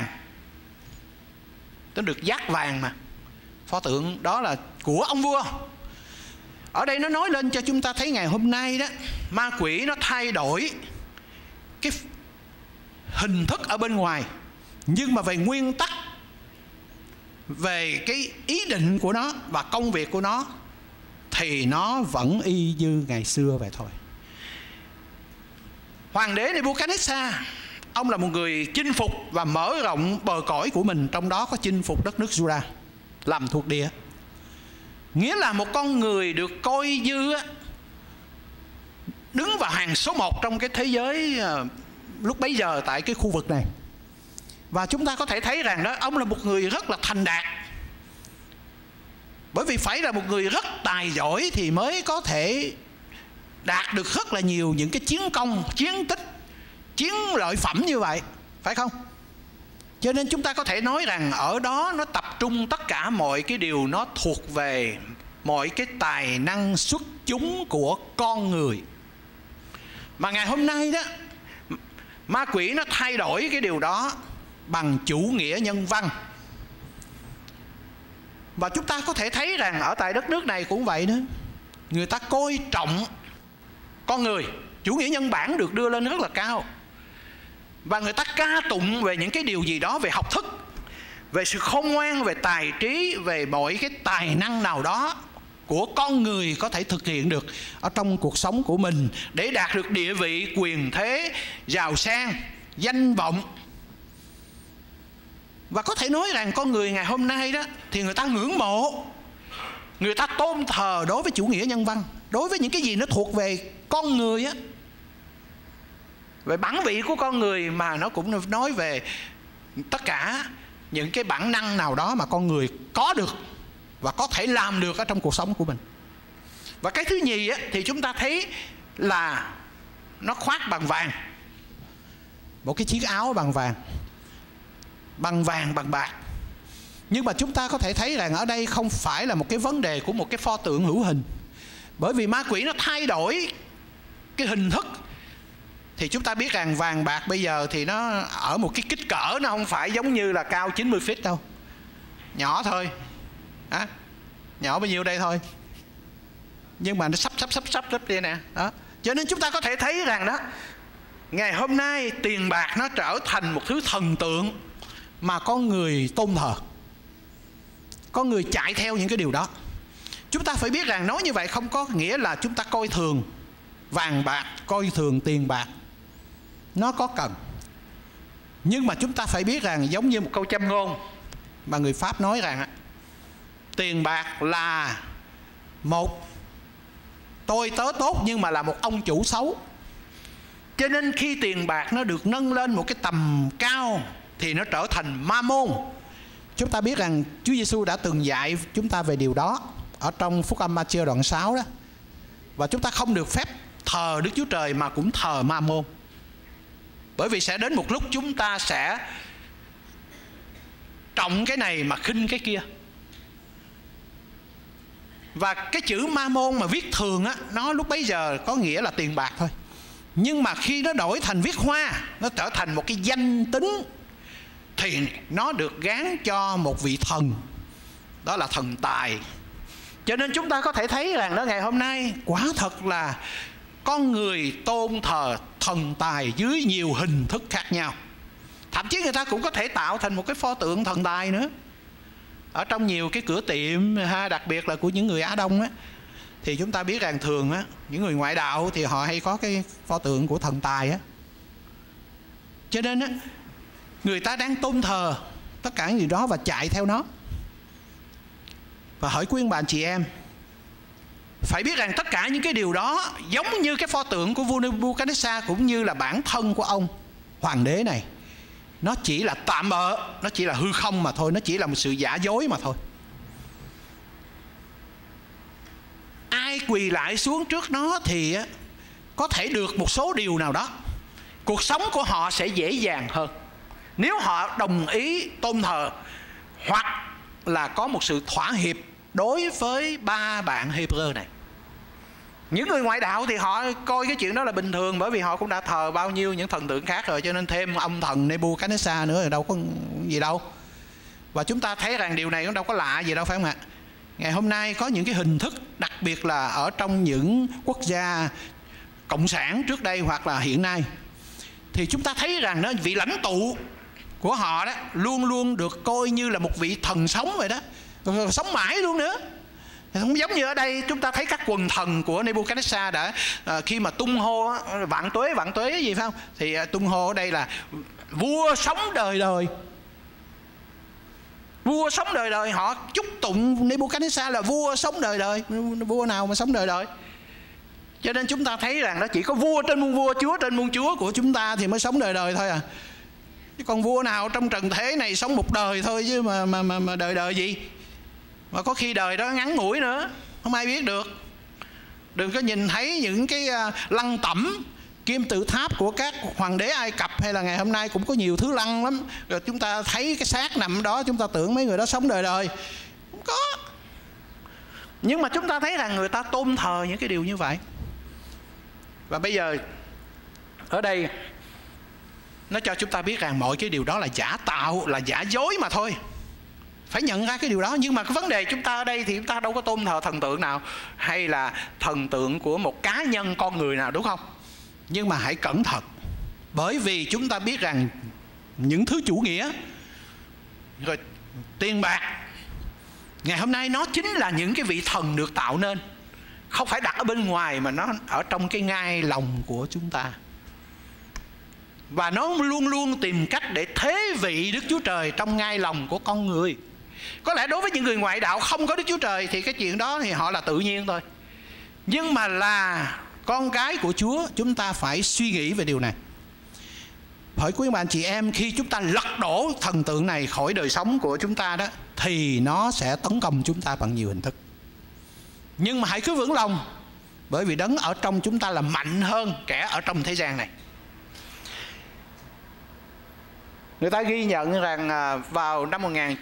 Speaker 1: Nó được dát vàng mà. Pho tượng đó là của ông vua. Ở đây nó nói lên cho chúng ta thấy ngày hôm nay đó, ma quỷ nó thay đổi cái hình thức ở bên ngoài, nhưng mà về nguyên tắc, về cái ý định của nó và công việc của nó thì nó vẫn y như ngày xưa vậy thôi. Hoàng đế Nebuchadnezzar, ông là một người chinh phục và mở rộng bờ cõi của mình, trong đó có chinh phục đất nước Judah, làm thuộc địa. Nghĩa là một con người được coi như đứng vào hàng số 1 trong cái thế giới lúc bấy giờ tại cái khu vực này. Và chúng ta có thể thấy rằng đó, ông là một người rất là thành đạt. Bởi vì phải là một người rất tài giỏi thì mới có thể đạt được rất là nhiều những cái chiến công, chiến tích, chiến lợi phẩm như vậy, phải không? Cho nên chúng ta có thể nói rằng ở đó nó tập trung tất cả mọi cái điều nó thuộc về mọi cái tài năng xuất chúng của con người. Mà ngày hôm nay đó, ma quỷ nó thay đổi cái điều đó bằng chủ nghĩa nhân văn. Và chúng ta có thể thấy rằng ở tại đất nước này cũng vậy nữa. Người ta coi trọng con người, chủ nghĩa nhân bản được đưa lên rất là cao. Và người ta ca tụng về những cái điều gì đó, về học thức, về sự khôn ngoan, về tài trí, về mọi cái tài năng nào đó của con người có thể thực hiện được ở trong cuộc sống của mình để đạt được địa vị, quyền thế, giàu sang, danh vọng. Và có thể nói rằng con người ngày hôm nay đó thì người ta ngưỡng mộ, người ta tôn thờ đối với chủ nghĩa nhân văn, đối với những cái gì nó thuộc về con người á, về bản vị của con người, mà nó cũng nói về tất cả những cái bản năng nào đó mà con người có được và có thể làm được ở trong cuộc sống của mình. Và cái thứ nhì á, thì chúng ta thấy là nó khoác bằng vàng, một cái chiếc áo bằng vàng, bằng vàng, bằng bạc. Nhưng mà chúng ta có thể thấy rằng ở đây không phải là một cái vấn đề của một cái pho tượng hữu hình. Bởi vì ma quỷ nó thay đổi cái hình thức. Thì chúng ta biết rằng vàng bạc bây giờ thì nó ở một cái kích cỡ, nó không phải giống như là cao 90 feet đâu, nhỏ thôi. Nhỏ bao nhiêu đây thôi, nhưng mà nó sắp đây nè đó. Cho nên chúng ta có thể thấy rằng đó, ngày hôm nay tiền bạc nó trở thành một thứ thần tượng mà con người tôn thờ, con người chạy theo những cái điều đó. Chúng ta phải biết rằng nói như vậy không có nghĩa là chúng ta coi thường vàng bạc, coi thường tiền bạc. Nó có cần, nhưng mà chúng ta phải biết rằng giống như một câu châm ngôn mà người Pháp nói rằng tiền bạc là một tôi tớ tốt nhưng mà là một ông chủ xấu. Cho nên khi tiền bạc nó được nâng lên một cái tầm cao thì nó trở thành ma môn. Chúng ta biết rằng Chúa Giêsu đã từng dạy chúng ta về điều đó ở trong Phúc Âm Ma-thi-ơ đoạn 6 đó. Và chúng ta không được phép thờ Đức Chúa Trời mà cũng thờ ma môn. Bởi vì sẽ đến một lúc chúng ta sẽ trọng cái này mà khinh cái kia. Và cái chữ ma môn mà viết thường á, nó lúc bấy giờ có nghĩa là tiền bạc thôi. Nhưng mà khi nó đổi thành viết hoa, nó trở thành một cái danh tính, thì nó được gán cho một vị thần, đó là thần tài. Cho nên chúng ta có thể thấy rằng đó, ngày hôm nay quả thật là con người tôn thờ thần tài dưới nhiều hình thức khác nhau. Thậm chí người ta cũng có thể tạo thành một cái pho tượng thần tài nữa. Ở trong nhiều cái cửa tiệm, đặc biệt là của những người Á Đông á, thì chúng ta biết rằng thường á, những người ngoại đạo thì họ hay có cái pho tượng của thần tài á. Cho nên á, người ta đang tôn thờ tất cả những gì đó và chạy theo nó. Và hỏi quý ông bà anh chị em, phải biết rằng tất cả những cái điều đó giống như cái pho tượng của vua Nebuchadnezzar cũng như là bản thân của ông hoàng đế này, nó chỉ là tạm bợ, nó chỉ là hư không mà thôi, nó chỉ là một sự giả dối mà thôi. Ai quỳ lại xuống trước nó thì có thể được một số điều nào đó, cuộc sống của họ sẽ dễ dàng hơn nếu họ đồng ý tôn thờ, hoặc là có một sự thỏa hiệp đối với ba bạn Hebrew này. Những người ngoại đạo thì họ coi cái chuyện đó là bình thường, bởi vì họ cũng đã thờ bao nhiêu những thần tượng khác rồi, cho nên thêm ông thần Nebuchadnezzar nữa thì đâu có gì đâu. Và chúng ta thấy rằng điều này cũng đâu có lạ gì đâu, phải không ạ? Ngày hôm nay có những cái hình thức, đặc biệt là ở trong những quốc gia cộng sản trước đây hoặc là hiện nay, thì chúng ta thấy rằng đó, vị lãnh tụ của họ đó luôn luôn được coi như là một vị thần sống vậy đó, sống mãi luôn nữa. Không giống như ở đây chúng ta thấy các quần thần của Nebuchadnezzar đã khi mà tung hô vạn tuế gì phải không, thì tung hô ở đây là vua sống đời đời. Vua sống đời đời, họ chúc tụng Nebuchadnezzar là vua sống đời đời. Vua nào mà sống đời đời? Cho nên chúng ta thấy rằng đó, chỉ có vua trên muôn vua, chúa trên muôn chúa của chúng ta thì mới sống đời đời thôi à. Chứ còn vua nào trong trần thế này sống một đời thôi chứ mà đời đời gì. Mà có khi đời đó ngắn ngủi nữa, không ai biết được. Đừng có nhìn thấy những cái lăng tẩm, kim tự tháp của các hoàng đế Ai Cập hay là ngày hôm nay cũng có nhiều thứ lăng lắm, rồi chúng ta thấy cái xác nằm đó chúng ta tưởng mấy người đó sống đời đời. Không có. Nhưng mà chúng ta thấy rằng người ta tôn thờ những cái điều như vậy. Và bây giờ ở đây nó cho chúng ta biết rằng mọi cái điều đó là giả tạo, là giả dối mà thôi. Phải nhận ra cái điều đó. Nhưng mà cái vấn đề chúng ta ở đây thì chúng ta đâu có tôn thờ thần tượng nào hay là thần tượng của một cá nhân con người nào, đúng không? Nhưng mà hãy cẩn thận, bởi vì chúng ta biết rằng những thứ chủ nghĩa rồi tiền bạc ngày hôm nay nó chính là những cái vị thần được tạo nên, không phải đặt ở bên ngoài mà nó ở trong cái ngai lòng của chúng ta. Và nó luôn luôn tìm cách để thế vị Đức Chúa Trời trong ngai lòng của con người. Có lẽ đối với những người ngoại đạo không có Đức Chúa Trời thì cái chuyện đó thì họ là tự nhiên thôi. Nhưng mà là con cái của Chúa, chúng ta phải suy nghĩ về điều này. Hỏi quý bạn chị em, khi chúng ta lật đổ thần tượng này khỏi đời sống của chúng ta đó, thì nó sẽ tấn công chúng ta bằng nhiều hình thức. Nhưng mà hãy cứ vững lòng, bởi vì đấng ở trong chúng ta là mạnh hơn kẻ ở trong thế gian này. Người ta ghi nhận rằng vào năm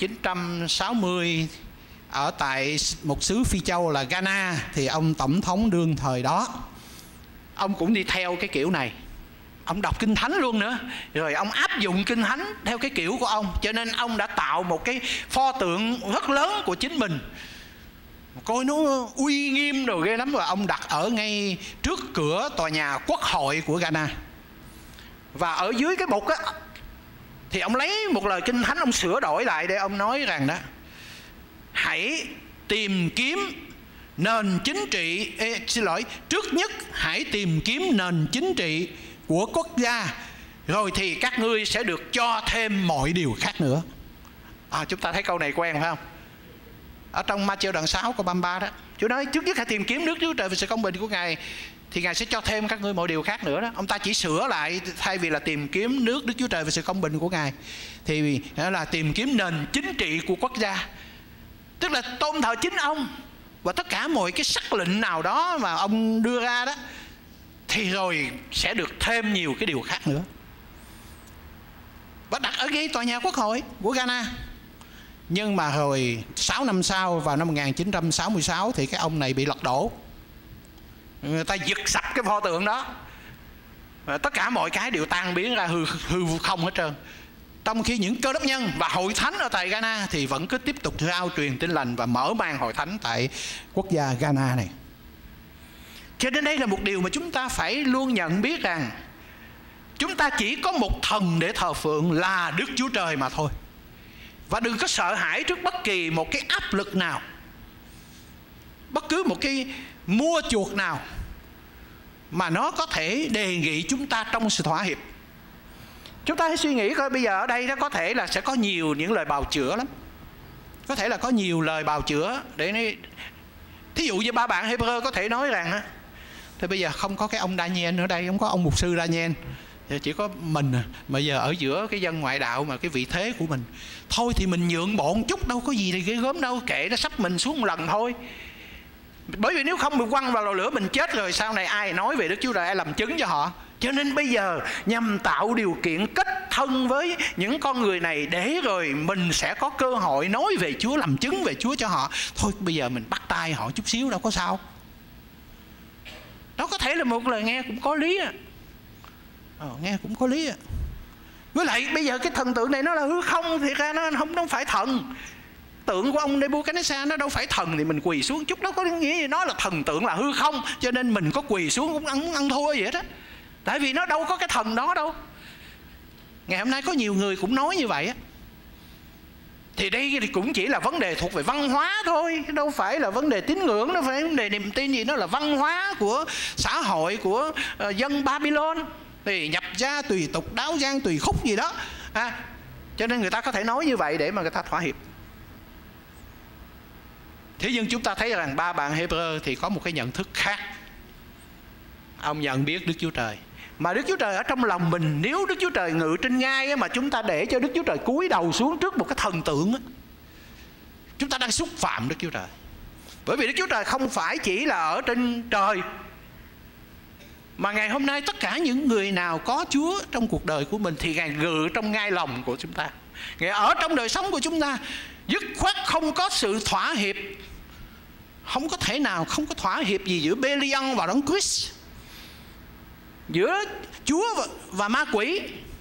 Speaker 1: 1960 ở tại một xứ Phi Châu là Ghana, thì ông tổng thống đương thời đó, ông cũng đi theo cái kiểu này. Ông đọc Kinh Thánh luôn nữa, rồi ông áp dụng Kinh Thánh theo cái kiểu của ông. Cho nên ông đã tạo một cái pho tượng rất lớn của chính mình, coi nó uy nghiêm rồi ghê lắm. Và ông đặt ở ngay trước cửa tòa nhà quốc hội của Ghana. Và ở dưới cái bục á thì ông lấy một lời Kinh Thánh, ông sửa đổi lại để ông nói rằng đó: hãy tìm kiếm nền chính trị, trước nhất hãy tìm kiếm nền chính trị của quốc gia, rồi thì các ngươi sẽ được cho thêm mọi điều khác nữa. Chúng ta thấy câu này quen phải không? Ở trong Ma-thi-ơ đoạn 6 câu 33 đó, Chúa nói trước nhất hãy tìm kiếm nước Chúa Trời và sự công bình của Ngài, thì Ngài sẽ cho thêm các ngươi mọi điều khác nữa đó. Ông ta chỉ sửa lại, thay vì là tìm kiếm nước Đức Chúa Trời và sự công bình của Ngài, thì là tìm kiếm nền chính trị của quốc gia, tức là tôn thờ chính ông. Và tất cả mọi cái sắc lệnh nào đó mà ông đưa ra đó, thì rồi sẽ được thêm nhiều cái điều khác nữa. Và đặt ở ngay tòa nhà quốc hội của Ghana. Nhưng mà rồi 6 năm sau, vào năm 1966, thì cái ông này bị lật đổ. Người ta giật sạch cái pho tượng đó, và tất cả mọi cái đều tan biến ra hư không hết trơn. Trong khi những cơ đốc nhân và hội thánh ở tại Ghana thì vẫn cứ tiếp tục rao truyền tin lành và mở mang hội thánh tại quốc gia Ghana này. Cho nên đây là một điều mà chúng ta phải luôn nhận biết rằng chúng ta chỉ có một thần để thờ phượng là Đức Chúa Trời mà thôi. Và đừng có sợ hãi trước bất kỳ một cái áp lực nào, bất cứ một cái mua chuộc nào mà nó có thể đề nghị chúng ta trong sự thỏa hiệp. Chúng ta hãy suy nghĩ coi bây giờ ở đây nó có thể là sẽ có nhiều những lời bào chữa lắm. Có thể là có nhiều lời bào chữa để thí dụ như ba bạn Hebrew có thể nói rằng thì bây giờ không có cái ông Daniel ở đây, không có ông mục sư Daniel, chỉ có mình mà giờ ở giữa cái dân ngoại đạo mà cái vị thế của mình, thôi thì mình nhượng bộ một chút, đâu có gì thì ghê gớm đâu, kệ nó sắp mình xuống một lần thôi. Bởi vì nếu không bị quăng vào lò lửa mình chết rồi, sau này ai nói về Đức Chúa Trời, ai làm chứng cho họ. Cho nên bây giờ nhằm tạo điều kiện kết thân với những con người này, để rồi mình sẽ có cơ hội nói về Chúa, làm chứng về Chúa cho họ. Thôi bây giờ mình bắt tay họ chút xíu đâu có sao. Đó có thể là một lời nghe cũng có lý nghe cũng có lý Với lại bây giờ cái thần tượng này nó là hư không, thì ra nó không phải thần. Tượng của ông Nebuchadnezzar nó đâu phải thần, thì mình quỳ xuống chút, đó có nghĩa gì nó là thần tượng, là hư không, cho nên mình có quỳ xuống cũng ăn thua vậy đó. Tại vì nó đâu có cái thần đó đâu. Ngày hôm nay có nhiều người cũng nói như vậy Thì đây thì cũng chỉ là vấn đề thuộc về văn hóa thôi, đâu phải là vấn đề tín ngưỡng, đâu phải vấn đề niềm tin gì. Nó là văn hóa của xã hội của dân Babylon, thì nhập gia tùy tục, đáo giang tùy khúc gì đó cho nên người ta có thể nói như vậy để mà người ta thỏa hiệp. Thế nhưng chúng ta thấy rằng ba bạn Hebrew thì có một cái nhận thức khác. Ông nhận biết Đức Chúa Trời, mà Đức Chúa Trời ở trong lòng mình. Nếu Đức Chúa Trời ngự trên ngai mà chúng ta để cho Đức Chúa Trời cúi đầu xuống trước một cái thần tượng chúng ta đang xúc phạm Đức Chúa Trời. Bởi vì Đức Chúa Trời không phải chỉ là ở trên trời, mà ngày hôm nay tất cả những người nào có Chúa trong cuộc đời của mình thì Ngài ngự trong ngai lòng của chúng ta. Ngài ở trong đời sống của chúng ta, dứt khoát không có sự thỏa hiệp. Không có thể nào không có thỏa hiệp gì giữa Belial và Đấng Christ, giữa Chúa và ma quỷ.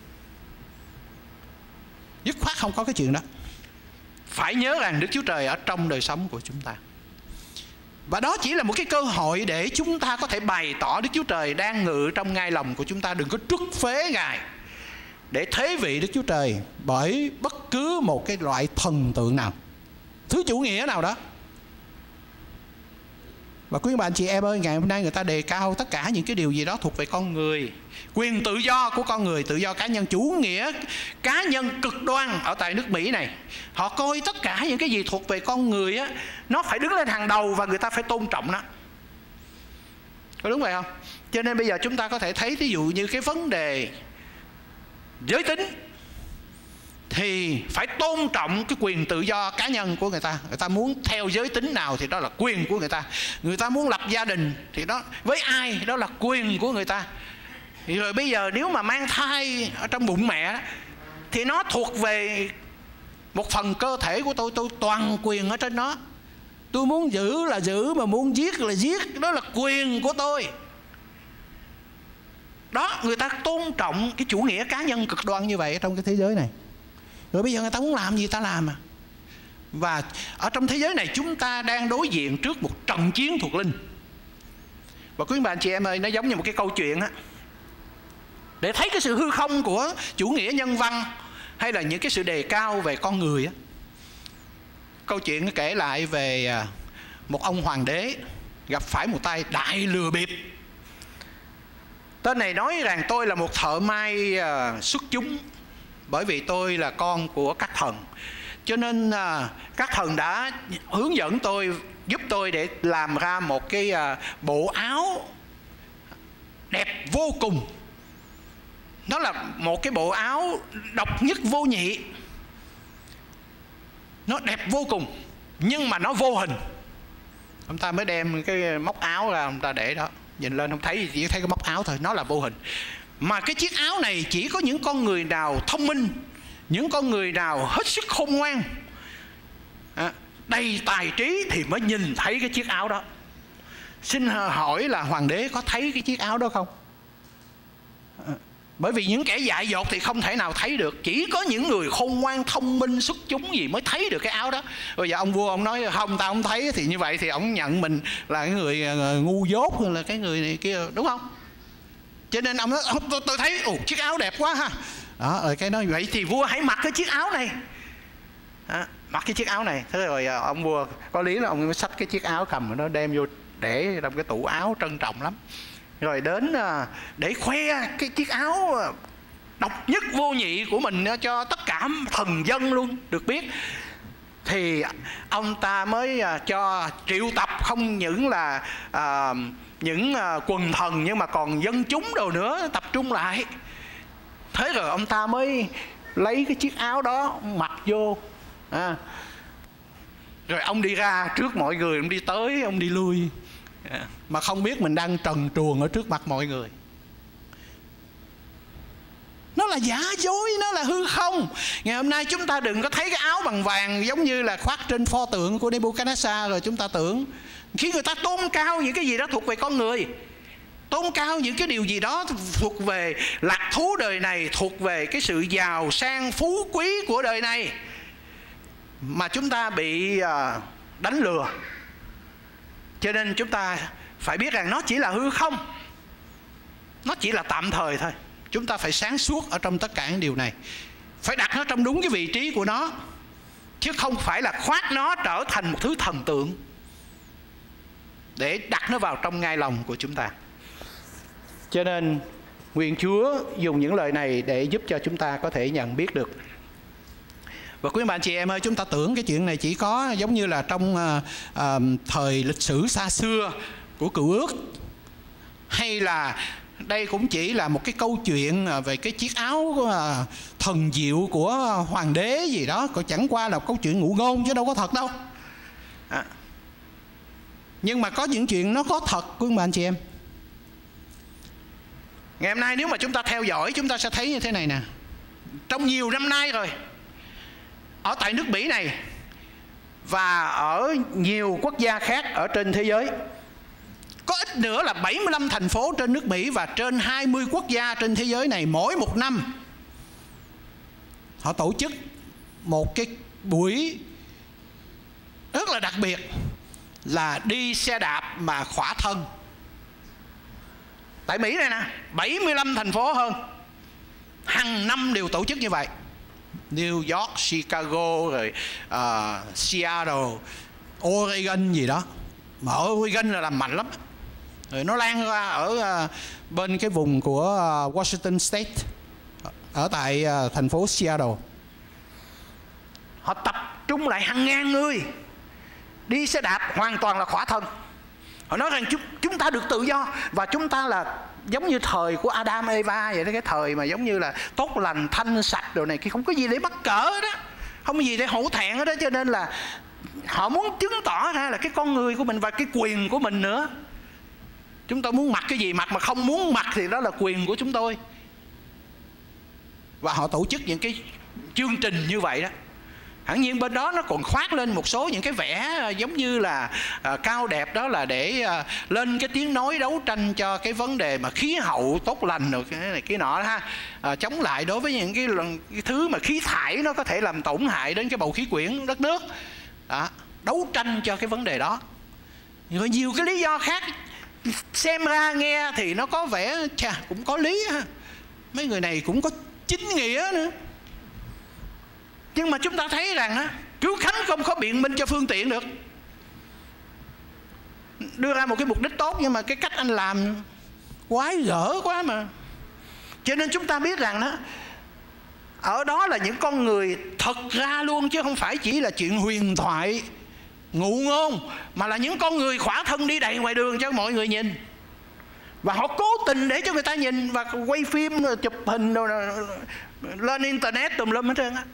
Speaker 1: Dứt khoát không có cái chuyện đó. Phải nhớ rằng Đức Chúa Trời ở trong đời sống của chúng ta. Và đó chỉ là một cái cơ hội để chúng ta có thể bày tỏ Đức Chúa Trời đang ngự trong ngai lòng của chúng ta. Đừng có truất phế Ngài để thế vị Đức Chúa Trời bởi bất cứ một cái loại thần tượng nào, thứ chủ nghĩa nào đó. Và quý bạn chị em ơi, ngày hôm nay người ta đề cao tất cả những cái điều gì đó thuộc về con người, quyền tự do của con người, tự do cá nhân, chủ nghĩa cá nhân cực đoan ở tại nước Mỹ này. Họ coi tất cả những cái gì thuộc về con người nó phải đứng lên hàng đầu và người ta phải tôn trọng nó. Có đúng vậy không? Cho nên bây giờ chúng ta có thể thấy ví dụ như cái vấn đề giới tính thì phải tôn trọng cái quyền tự do cá nhân của người ta. Người ta muốn theo giới tính nào thì đó là quyền của người ta. Người ta muốn lập gia đình thì đó với ai đó là quyền của người ta. Thì rồi bây giờ nếu mà mang thai ở trong bụng mẹ thì nó thuộc về một phần cơ thể của tôi toàn quyền ở trên nó. Tôi muốn giữ là giữ, mà muốn giết là giết, đó là quyền của tôi. Đó, người ta tôn trọng cái chủ nghĩa cá nhân cực đoan như vậy trong cái thế giới này. Rồi bây giờ người ta muốn làm gì ta làm Và ở trong thế giới này chúng ta đang đối diện trước một trận chiến thuộc linh. Và quý bạn chị em ơi, nó giống như một cái câu chuyện để thấy cái sự hư không của chủ nghĩa nhân văn hay là những cái sự đề cao về con người Câu chuyện kể lại về một ông hoàng đế gặp phải một tay đại lừa bịp. Tên này nói rằng tôi là một thợ may xuất chúng, bởi vì tôi là con của các thần, cho nên các thần đã hướng dẫn tôi, giúp tôi để làm ra một cái bộ áo đẹp vô cùng. Nó là một cái bộ áo độc nhất vô nhị. Nó đẹp vô cùng, nhưng mà nó vô hình. Ông ta mới đem cái móc áo ra, ông ta để đó, nhìn lên không thấy, chỉ thấy cái móc áo thôi, nó là vô hình. Mà cái chiếc áo này chỉ có những con người nào thông minh, những con người nào hết sức khôn ngoan, đầy tài trí thì mới nhìn thấy cái chiếc áo đó. Xin hỏi là hoàng đế có thấy cái chiếc áo đó không? Bởi vì những kẻ dại dột thì không thể nào thấy được. Chỉ có những người khôn ngoan, thông minh, xuất chúng gì mới thấy được cái áo đó. Bây giờ ông vua ông nói không, tao không thấy, thì như vậy thì ông nhận mình là cái người ngu dốt, hay là cái người này kia, đúng không? Cho nên ông nói tôi thấy chiếc áo đẹp quá ha. Đó, rồi cái nói vậy thì vua hãy mặc cái chiếc áo này. Mặc cái chiếc áo này. Thế rồi ông vua có lý là ông mới xách cái chiếc áo cầm nó đem vô để trong cái tủ áo, trân trọng lắm. Rồi đến để khoe cái chiếc áo độc nhất vô nhị của mình cho tất cả thần dân luôn được biết. thì ông ta mới cho triệu tập không những là những quần thần nhưng mà còn dân chúng đồ nữa tập trung lại. Thế rồi ông ta mới lấy cái chiếc áo đó mặc vô, rồi ông đi ra trước mọi người, ông đi tới, ông đi lui, mà không biết mình đang trần truồng ở trước mặt mọi người. Nó là giả dối, nó là hư không. Ngày hôm nay chúng ta đừng có thấy cái áo bằng vàng giống như là khoác trên pho tượng của Nebuchadnezzar rồi chúng ta tưởng. Khi người ta tôn cao những cái gì đó thuộc về con người, tôn cao những cái điều gì đó thuộc về lạc thú đời này, thuộc về cái sự giàu sang phú quý của đời này, mà chúng ta bị đánh lừa. Cho nên chúng ta phải biết rằng nó chỉ là hư không, nó chỉ là tạm thời thôi. Chúng ta phải sáng suốt ở trong tất cả những điều này, phải đặt nó trong đúng cái vị trí của nó, chứ không phải là khoác nó trở thành một thứ thần tượng để đặt nó vào trong ngai lòng của chúng ta. Cho nên nguyện Chúa dùng những lời này để giúp cho chúng ta có thể nhận biết được. Và quý bạn chị em ơi, chúng ta tưởng cái chuyện này chỉ có giống như là trong thời lịch sử xa xưa của Cựu Ước, hay là đây cũng chỉ là một cái câu chuyện về cái chiếc áo thần diệu của hoàng đế gì đó, còn chẳng qua là câu chuyện ngụ ngôn chứ đâu có thật đâu. Nhưng mà có những chuyện nó có thật quý bạn chị em. Ngày hôm nay nếu mà chúng ta theo dõi, chúng ta sẽ thấy như thế này nè. Trong nhiều năm nay rồi, ở tại nước Mỹ này và ở nhiều quốc gia khác ở trên thế giới, có ít nữa là 75 thành phố trên nước Mỹ và trên 20 quốc gia trên thế giới này, mỗi một năm họ tổ chức một cái buổi rất là đặc biệt là đi xe đạp mà khỏa thân. Tại Mỹ này nè, 75 thành phố hơn, hàng năm đều tổ chức như vậy. New York, Chicago, rồi Seattle, Oregon gì đó. Mà ở Oregon là làm mạnh lắm. Rồi nó lan ra ở bên cái vùng của Washington State, ở tại thành phố Seattle. Họ tập trung lại hàng ngàn người đi xe đạp hoàn toàn là khỏa thân. Họ nói rằng chúng ta được tự do, và chúng ta là giống như thời của Adam Eva vậy đó, cái thời mà giống như là tốt lành thanh sạch đồ này kia, không có gì để mắc cỡ đó, không có gì để hổ thẹn đó. Cho nên là họ muốn chứng tỏ ra là cái con người của mình và cái quyền của mình nữa. Chúng tôi muốn mặc cái gì mặc, mà không muốn mặc thì đó là quyền của chúng tôi. Và họ tổ chức những cái chương trình như vậy đó. Hẳn nhiên bên đó nó còn khoác lên một số những cái vẻ giống như là cao đẹp, đó là để lên cái tiếng nói đấu tranh cho cái vấn đề mà khí hậu tốt lành rồi cái này cái nọ ha, chống lại đối với những cái thứ mà khí thải nó có thể làm tổn hại đến cái bầu khí quyển đất nước đó, đấu tranh cho cái vấn đề đó. Rồi nhiều cái lý do khác xem ra nghe thì nó có vẻ cũng có lý ha, mấy người này cũng có chính nghĩa nữa. Nhưng mà chúng ta thấy rằng á, Cứu Khánh không có biện minh cho phương tiện được. Đưa ra một cái mục đích tốt nhưng mà cái cách anh làm quái gở quá mà. Cho nên chúng ta biết rằng đó, ở đó là những con người thật ra luôn, chứ không phải chỉ là chuyện huyền thoại ngụ ngôn, mà là những con người khỏa thân đi đầy ngoài đường cho mọi người nhìn. Và họ cố tình để cho người ta nhìn và quay phim, chụp hình rồi lên internet tùm lum hết trơn á.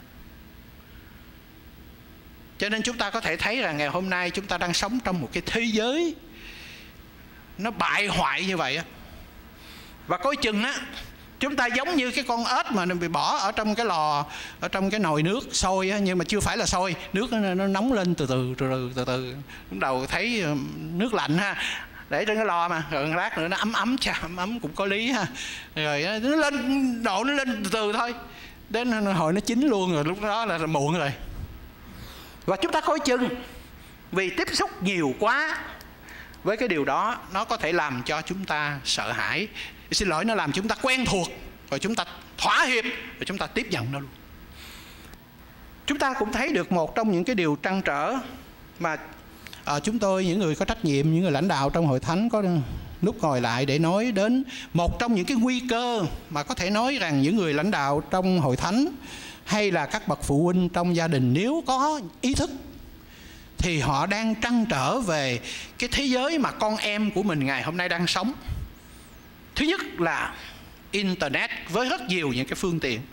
Speaker 1: Cho nên chúng ta có thể thấy rằng ngày hôm nay chúng ta đang sống trong một cái thế giới nó bại hoại như vậy á. Và coi chừng á, chúng ta giống như cái con ếch mà bị bỏ ở trong cái lò, ở trong cái nồi nước sôi á, nhưng mà chưa phải là sôi, nước nó nóng lên từ từ. Lúc đầu thấy nước lạnh ha, để trên cái lò mà, rồi lát nữa nó ấm ấm cũng có lý ha. Rồi nó lên độ, nó lên từ từ thôi, đến hồi nó chín luôn rồi, lúc đó là muộn rồi. Và chúng ta coi chừng, vì tiếp xúc nhiều quá với cái điều đó, nó có thể làm cho chúng ta sợ hãi. Xin lỗi, nó làm chúng ta quen thuộc, rồi chúng ta thỏa hiệp, rồi chúng ta tiếp nhận nó luôn. Chúng ta cũng thấy được một trong những cái điều trăn trở mà chúng tôi, những người có trách nhiệm, những người lãnh đạo trong hội thánh có lúc ngồi lại để nói đến một trong những cái nguy cơ mà có thể nói rằng những người lãnh đạo trong hội thánh hay là các bậc phụ huynh trong gia đình nếu có ý thức thì họ đang trăn trở về cái thế giới mà con em của mình ngày hôm nay đang sống. Thứ nhất là Internet với rất nhiều những cái phương tiện.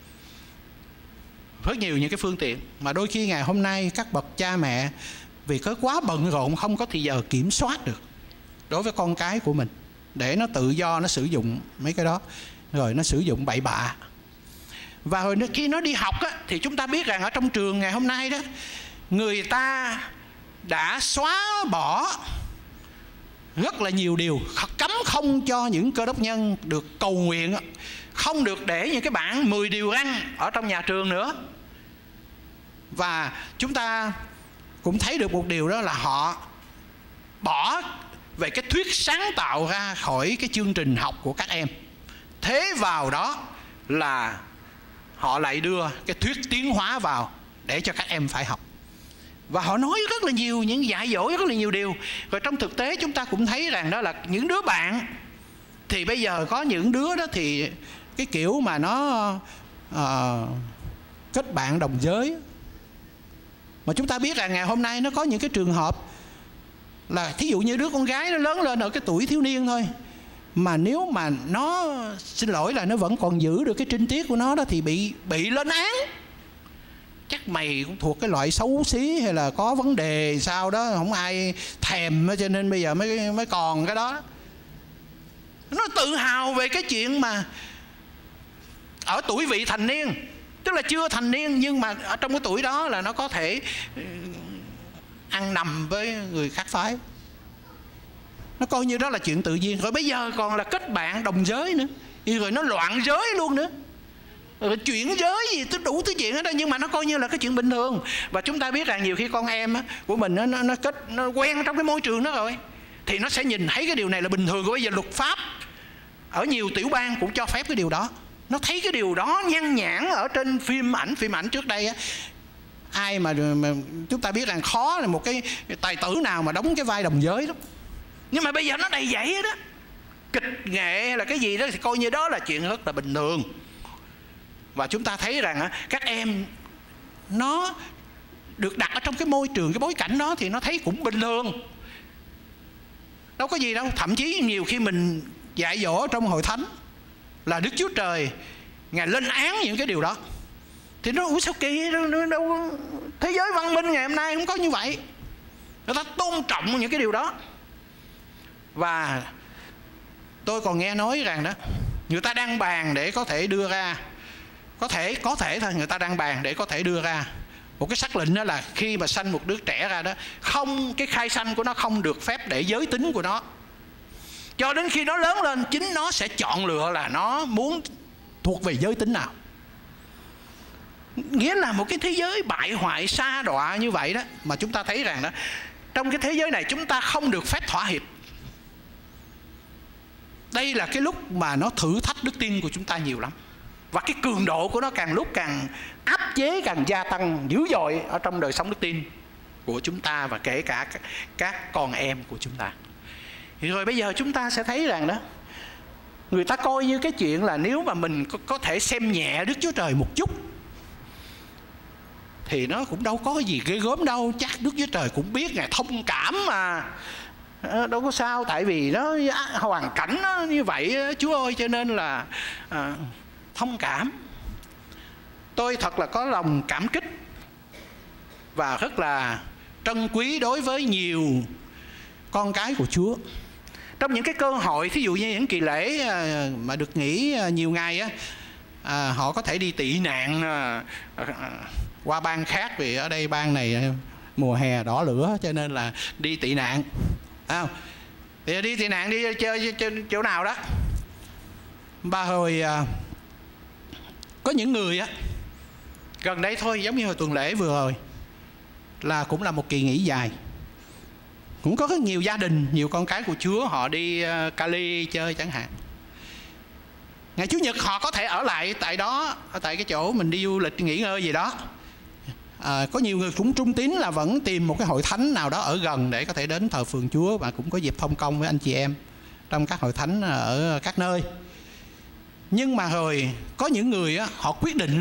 Speaker 1: Rất nhiều những cái phương tiện mà đôi khi ngày hôm nay các bậc cha mẹ vì có quá bận rộn không có thì giờ kiểm soát được đối với con cái của mình, để nó tự do nó sử dụng mấy cái đó, rồi nó sử dụng bậy bạ. Và rồi khi nó đi học á, thì chúng ta biết rằng ở trong trường ngày hôm nay đó, người ta đã xóa bỏ rất là nhiều điều, cấm không cho những cơ đốc nhân được cầu nguyện, không được để những cái bảng 10 điều răn ở trong nhà trường nữa. Và chúng ta cũng thấy được một điều đó là họ bỏ về cái thuyết sáng tạo ra khỏi cái chương trình học của các em. Thế vào đó là họ lại đưa cái thuyết tiến hóa vào để cho các em phải học. Và họ nói rất là nhiều, những dạy dỗ rất là nhiều điều. Rồi trong thực tế chúng ta cũng thấy rằng đó là những đứa bạn, thì bây giờ có những đứa đó thì cái kiểu mà nó kết bạn đồng giới. Mà chúng ta biết rằng ngày hôm nay nó có những cái trường hợp là thí dụ như đứa con gái nó lớn lên ở cái tuổi thiếu niên thôi, mà nếu mà nó, xin lỗi là nó vẫn còn giữ được cái trinh tiết của nó đó, thì bị lên án. Chắc mày cũng thuộc cái loại xấu xí hay là có vấn đề sao đó, không ai thèm, cho nên bây giờ mới còn cái đó. Nó tự hào về cái chuyện mà ở tuổi vị thành niên, tức là chưa thành niên nhưng mà ở trong cái tuổi đó là nó có thể ăn nằm với người khác phái. Nó coi như đó là chuyện tự nhiên. Rồi bây giờ còn là kết bạn đồng giới nữa, rồi nó loạn giới luôn nữa, rồi chuyển giới gì tới đủ thứ chuyện đó, nhưng mà nó coi như là cái chuyện bình thường. Và chúng ta biết rằng nhiều khi con em của mình nó quen trong cái môi trường đó rồi, thì nó sẽ nhìn thấy cái điều này là bình thường. Rồi bây giờ luật pháp ở nhiều tiểu bang cũng cho phép cái điều đó. Nó thấy cái điều đó nhan nhản ở trên phim ảnh trước đây á. Ai mà chúng ta biết rằng khó là một cái tài tử nào mà đóng cái vai đồng giới lắm. Nhưng mà bây giờ nó đầy dẫy đó. Kịch nghệ hay là cái gì đó thì coi như đó là chuyện rất là bình thường. Và chúng ta thấy rằng các em nó được đặt ở trong cái môi trường, cái bối cảnh đó thì nó thấy cũng bình thường, đâu có gì đâu. Thậm chí nhiều khi mình dạy dỗ trong hội thánh là Đức Chúa Trời Ngài lên án những cái điều đó, thì nó sao kỳ đâu, thế giới văn minh ngày hôm nay không có như vậy. Người ta tôn trọng những cái điều đó. Và tôi còn nghe nói rằng đó, người ta đang bàn để có thể đưa ra, có thể thôi, người ta đang bàn để có thể đưa ra một cái sắc lệnh, đó là khi mà sanh một đứa trẻ ra đó, không, cái khai sanh của nó không được phép để giới tính của nó, cho đến khi nó lớn lên chính nó sẽ chọn lựa là nó muốn thuộc về giới tính nào. Nghĩa là một cái thế giới bại hoại sa đọa như vậy đó. Mà chúng ta thấy rằng đó, trong cái thế giới này chúng ta không được phép thỏa hiệp. Đây là cái lúc mà nó thử thách đức tin của chúng ta nhiều lắm. Và cái cường độ của nó càng lúc càng áp chế, càng gia tăng dữ dội ở trong đời sống đức tin của chúng ta, và kể cả các con em của chúng ta. Thì rồi bây giờ chúng ta sẽ thấy rằng đó, người ta coi như cái chuyện là nếu mà mình có thể xem nhẹ Đức Chúa Trời một chút thì nó cũng đâu có gì ghê gớm đâu. Chắc Đức Chúa Trời cũng biết Ngài thông cảm mà, đâu có sao. Tại vì nó hoàn cảnh nó như vậy Chúa ơi, cho nên là thông cảm. Tôi thật là có lòng cảm kích và rất là trân quý đối với nhiều con cái của Chúa. Trong những cái cơ hội, thí dụ như những kỳ lễ mà được nghỉ nhiều ngày á, họ có thể đi tị nạn qua bang khác, vì ở đây bang này mùa hè đỏ lửa cho nên là đi tị nạn. Thì đi tị nạn, đi chơi chỗ nào đó. Và hồi có những người á, gần đây thôi, giống như hồi tuần lễ vừa rồi, là cũng là một kỳ nghỉ dài. Cũng có rất nhiều gia đình, nhiều con cái của Chúa họ đi Cali chơi chẳng hạn. Ngày Chủ nhật họ có thể ở lại tại đó, tại cái chỗ mình đi du lịch nghỉ ngơi gì đó. Có nhiều người cũng trung tín là vẫn tìm một cái hội thánh nào đó ở gần để có thể đến thờ phượng Chúa, và cũng có dịp thông công với anh chị em trong các hội thánh ở các nơi. Nhưng mà rồi có những người á, họ quyết định là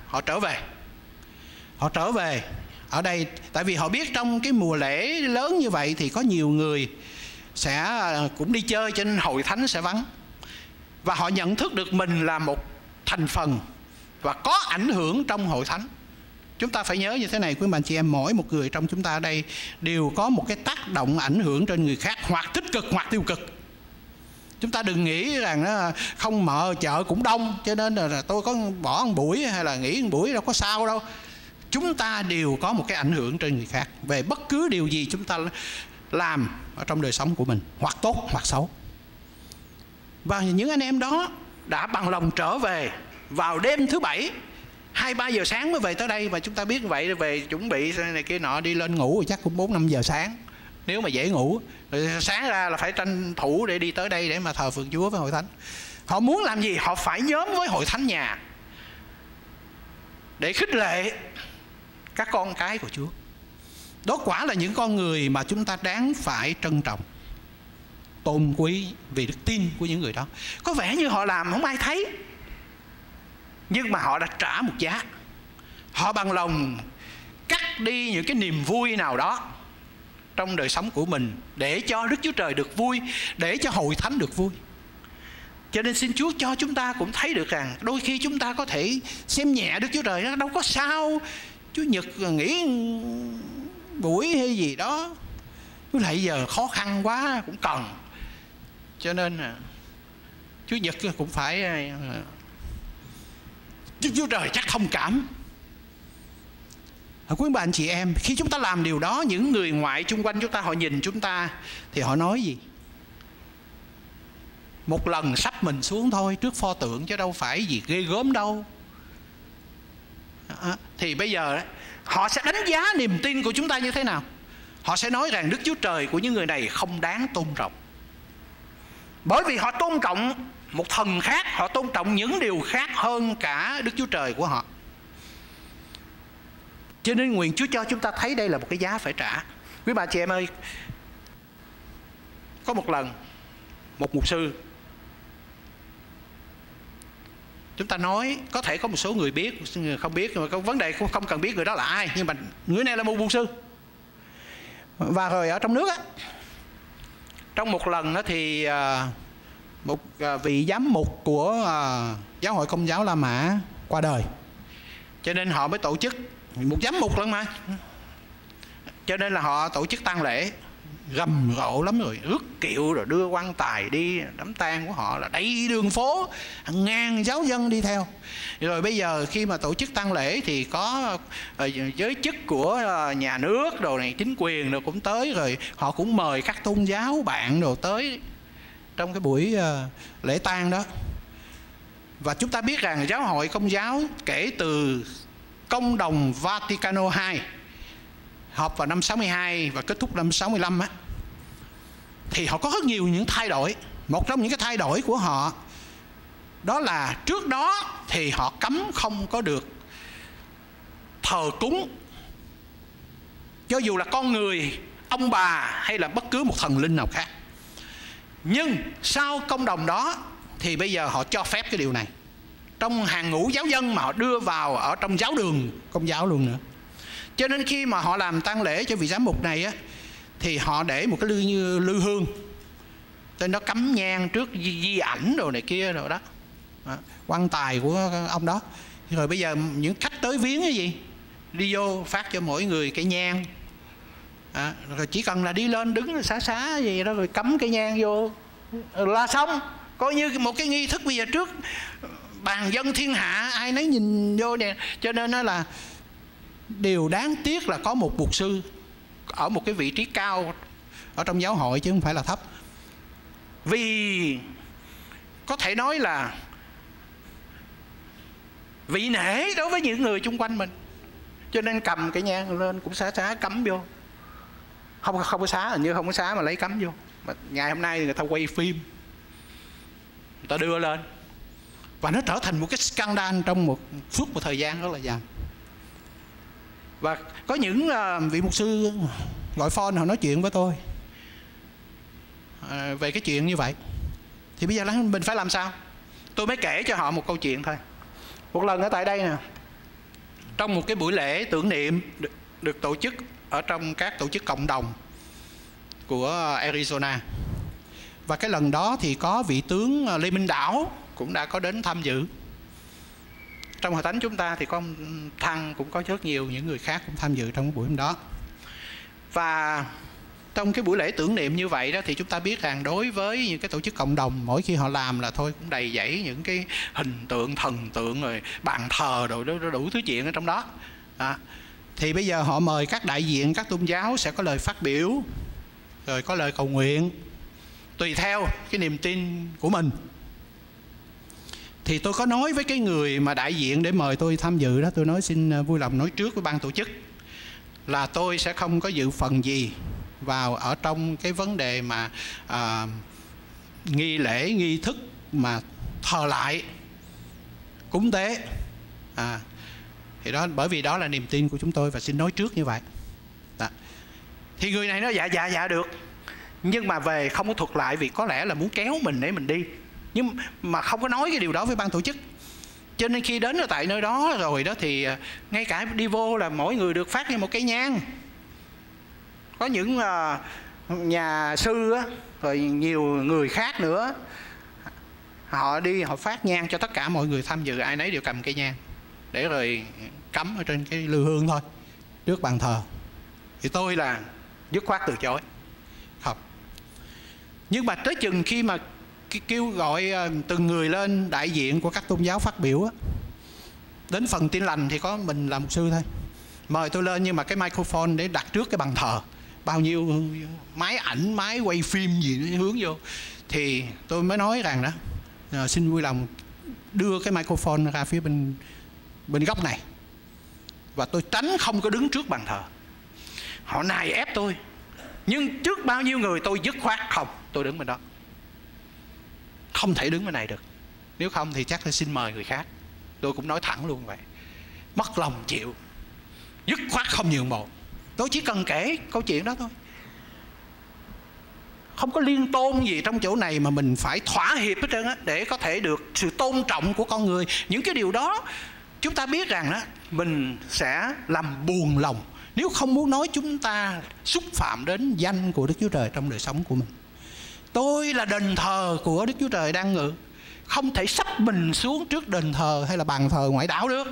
Speaker 1: họ trở về. Họ trở về ở đây tại vì họ biết trong cái mùa lễ lớn như vậy thì có nhiều người sẽ cũng đi chơi, cho nên hội thánh sẽ vắng. Và họ nhận thức được mình là một thành phần và có ảnh hưởng trong hội thánh. Chúng ta phải nhớ như thế này quý bạn chị em, mỗi một người trong chúng ta ở đây đều có một cái tác động ảnh hưởng trên người khác, hoặc tích cực hoặc tiêu cực. Chúng ta đừng nghĩ rằng không mở chợ cũng đông cho nên là tôi có bỏ một buổi hay là nghỉ một buổi đâu có sao đâu. Chúng ta đều có một cái ảnh hưởng trên người khác về bất cứ điều gì chúng ta làm ở trong đời sống của mình, hoặc tốt hoặc xấu. Và những anh em đó đã bằng lòng trở về vào đêm thứ Bảy 2-3 giờ sáng mới về tới đây. Và chúng ta biết vậy, về chuẩn bị này kia nọ, đi lên ngủ chắc cũng 4-5 giờ sáng nếu mà dễ ngủ. Rồi sáng ra là phải tranh thủ để đi tới đây để mà thờ phượng Chúa với hội thánh. Họ muốn làm gì? Họ phải nhóm với hội thánh nhà để khích lệ các con cái của Chúa. Đó quả là những con người mà chúng ta đáng phải trân trọng, tôn quý vì đức tin của những người đó. Có vẻ như họ làm không ai thấy, nhưng mà họ đã trả một giá. Họ bằng lòng cắt đi những cái niềm vui nào đó trong đời sống của mình để cho Đức Chúa Trời được vui, để cho hội thánh được vui. Cho nên xin Chúa cho chúng ta cũng thấy được rằng đôi khi chúng ta có thể xem nhẹ Đức Chúa Trời, nó đâu có sao. Chủ nhật nghỉ buổi hay gì đó, với lại giờ khó khăn quá cũng cần, cho nên Chủ nhật cũng phải Đức Chúa Trời chắc thông cảm. Quý bà anh chị em, khi chúng ta làm điều đó, những người ngoại chung quanh chúng ta họ nhìn chúng ta thì họ nói gì? Một lần sắp mình xuống thôi trước pho tượng chứ đâu phải gì ghê gớm đâu. Thì bây giờ họ sẽ đánh giá niềm tin của chúng ta như thế nào? Họ sẽ nói rằng Đức Chúa Trời của những người này không đáng tôn trọng, bởi vì họ tôn trọng một thần khác, họ tôn trọng những điều khác hơn cả Đức Chúa Trời của họ. Cho nên nguyện Chúa cho chúng ta thấy đây là một cái giá phải trả. Quý bà chị em ơi, có một lần một mục sư, chúng ta nói có thể có một số người biết, người không biết, mà có vấn đề cũng không cần biết người đó là ai, nhưng mà người này là một mục sư. Và rồi ở trong nước á, trong một lần đó thì một vị giám mục của giáo hội Công giáo La Mã qua đời, cho nên họ mới tổ chức, một giám mục lần mà, cho nên là họ tổ chức tang lễ rầm rộ lắm, rồi rước kiệu rồi đưa quan tài đi. Đám tang của họ là đầy đường phố, hàng ngàn giáo dân đi theo. Rồi bây giờ khi mà tổ chức tang lễ thì có giới chức của nhà nước đồ này, chính quyền rồi cũng tới, rồi họ cũng mời các tôn giáo bạn đồ tới trong cái buổi lễ tang đó. Và chúng ta biết rằng giáo hội Công giáo kể từ Công đồng Vaticano II họp vào năm 62 và kết thúc năm 65 á, thì họ có rất nhiều những thay đổi. Một trong những cái thay đổi của họ đó là trước đó thì họ cấm không có được thờ cúng cho dù là con người, ông bà hay là bất cứ một thần linh nào khác. Nhưng sau công đồng đó thì bây giờ họ cho phép cái điều này trong hàng ngũ giáo dân, mà họ đưa vào ở trong giáo đường Công giáo luôn nữa. Cho nên khi mà họ làm tang lễ cho vị giám mục này á, thì họ để một cái lư hương, tên đó cắm nhang trước di ảnh đồ này kia rồi đó, quan tài của ông đó. Rồi bây giờ những khách tới viếng cái gì đi vô phát cho mỗi người cái nhang, rồi chỉ cần là đi lên đứng xá xá gì đó rồi cắm cái nhang vô là xong, coi như một cái nghi thức bây giờ trước bàn dân thiên hạ ai nấy nhìn vô nè. Cho nên nó là điều đáng tiếc là có một mục sư ở một cái vị trí cao ở trong giáo hội chứ không phải là thấp, vì có thể nói là vị nể đối với những người chung quanh mình, cho nên cầm cái nhang lên cũng xá xá cắm vô. Không có xá, hình như không có xá mà lấy cắm vô. Mà ngày hôm nay người ta quay phim, người ta đưa lên, và nó trở thành một cái scandal trong suốt một thời gian rất là dài. Và có những vị mục sư gọi phone họ nói chuyện với tôi về cái chuyện như vậy. Thì bây giờ mình phải làm sao? Tôi mới kể cho họ một câu chuyện thôi. Một lần ở tại đây nè, trong một cái buổi lễ tưởng niệm được tổ chức ở trong các tổ chức cộng đồng của Arizona. Và cái lần đó thì có vị tướng Lê Minh Đảo cũng đã có đến tham dự. Trong hội thánh chúng ta thì có ông Thăng, cũng có rất nhiều những người khác cũng tham dự trong cái buổi hôm đó. Và trong cái buổi lễ tưởng niệm như vậy đó thì chúng ta biết rằng đối với những cái tổ chức cộng đồng, mỗi khi họ làm là thôi cũng đầy dẫy những cái hình tượng, thần tượng, rồi bàn thờ rồi đủ thứ chuyện ở trong đó. Thì bây giờ họ mời các đại diện các tôn giáo sẽ có lời phát biểu, rồi có lời cầu nguyện tùy theo cái niềm tin của mình. Thì tôi có nói với cái người mà đại diện để mời tôi tham dự đó, tôi nói xin vui lòng nói trước với ban tổ chức là tôi sẽ không có dự phần gì vào ở trong cái vấn đề mà nghi lễ, nghi thức mà thờ lại, cúng tế. Thì đó, bởi vì đó là niềm tin của chúng tôi và xin nói trước như vậy. Thì người này nói dạ được, nhưng mà về không có thuật lại vì có lẽ là muốn kéo mình để mình đi, nhưng mà không có nói cái điều đó với ban tổ chức. Cho nên khi đến ở tại nơi đó rồi đó thì ngay cả đi vô là mỗi người được phát lên một cây nhang. Có những nhà sư á, rồi nhiều người khác nữa, họ đi họ phát nhang cho tất cả mọi người tham dự, ai nấy đều cầm cây nhang để rồi cắm ở trên cái lư hương thôi, trước bàn thờ. Thì tôi là dứt khoát từ chối, không. Nhưng mà tới chừng khi mà kêu gọi từng người lên, đại diện của các tôn giáo phát biểu á, đến phần tin lành thì có mình là mục sư thôi, mời tôi lên, nhưng mà cái microphone để đặt trước cái bàn thờ, bao nhiêu máy ảnh, máy quay phim gì hướng vô, thì tôi mới nói rằng đó, xin vui lòng đưa cái microphone ra phía bên góc này, và tôi tránh không có đứng trước bàn thờ. Họ nài ép tôi, nhưng trước bao nhiêu người tôi dứt khoát không, tôi đứng bên đó, không thể đứng bên này được, nếu không thì chắc phải xin mời người khác. Tôi cũng nói thẳng luôn vậy, mất lòng chịu, dứt khoát không nhường bộ. Tôi chỉ cần kể câu chuyện đó thôi, không có liên tôn gì trong chỗ này mà mình phải thỏa hiệp hết trơn á, để có thể được sự tôn trọng của con người. Những cái điều đó chúng ta biết rằng đó, mình sẽ làm buồn lòng nếu không muốn nói chúng ta xúc phạm đến danh của Đức Chúa Trời trong đời sống của mình. Tôi là đền thờ của Đức Chúa Trời đang ngự, không thể sắp mình xuống trước đền thờ hay là bàn thờ ngoại đạo được.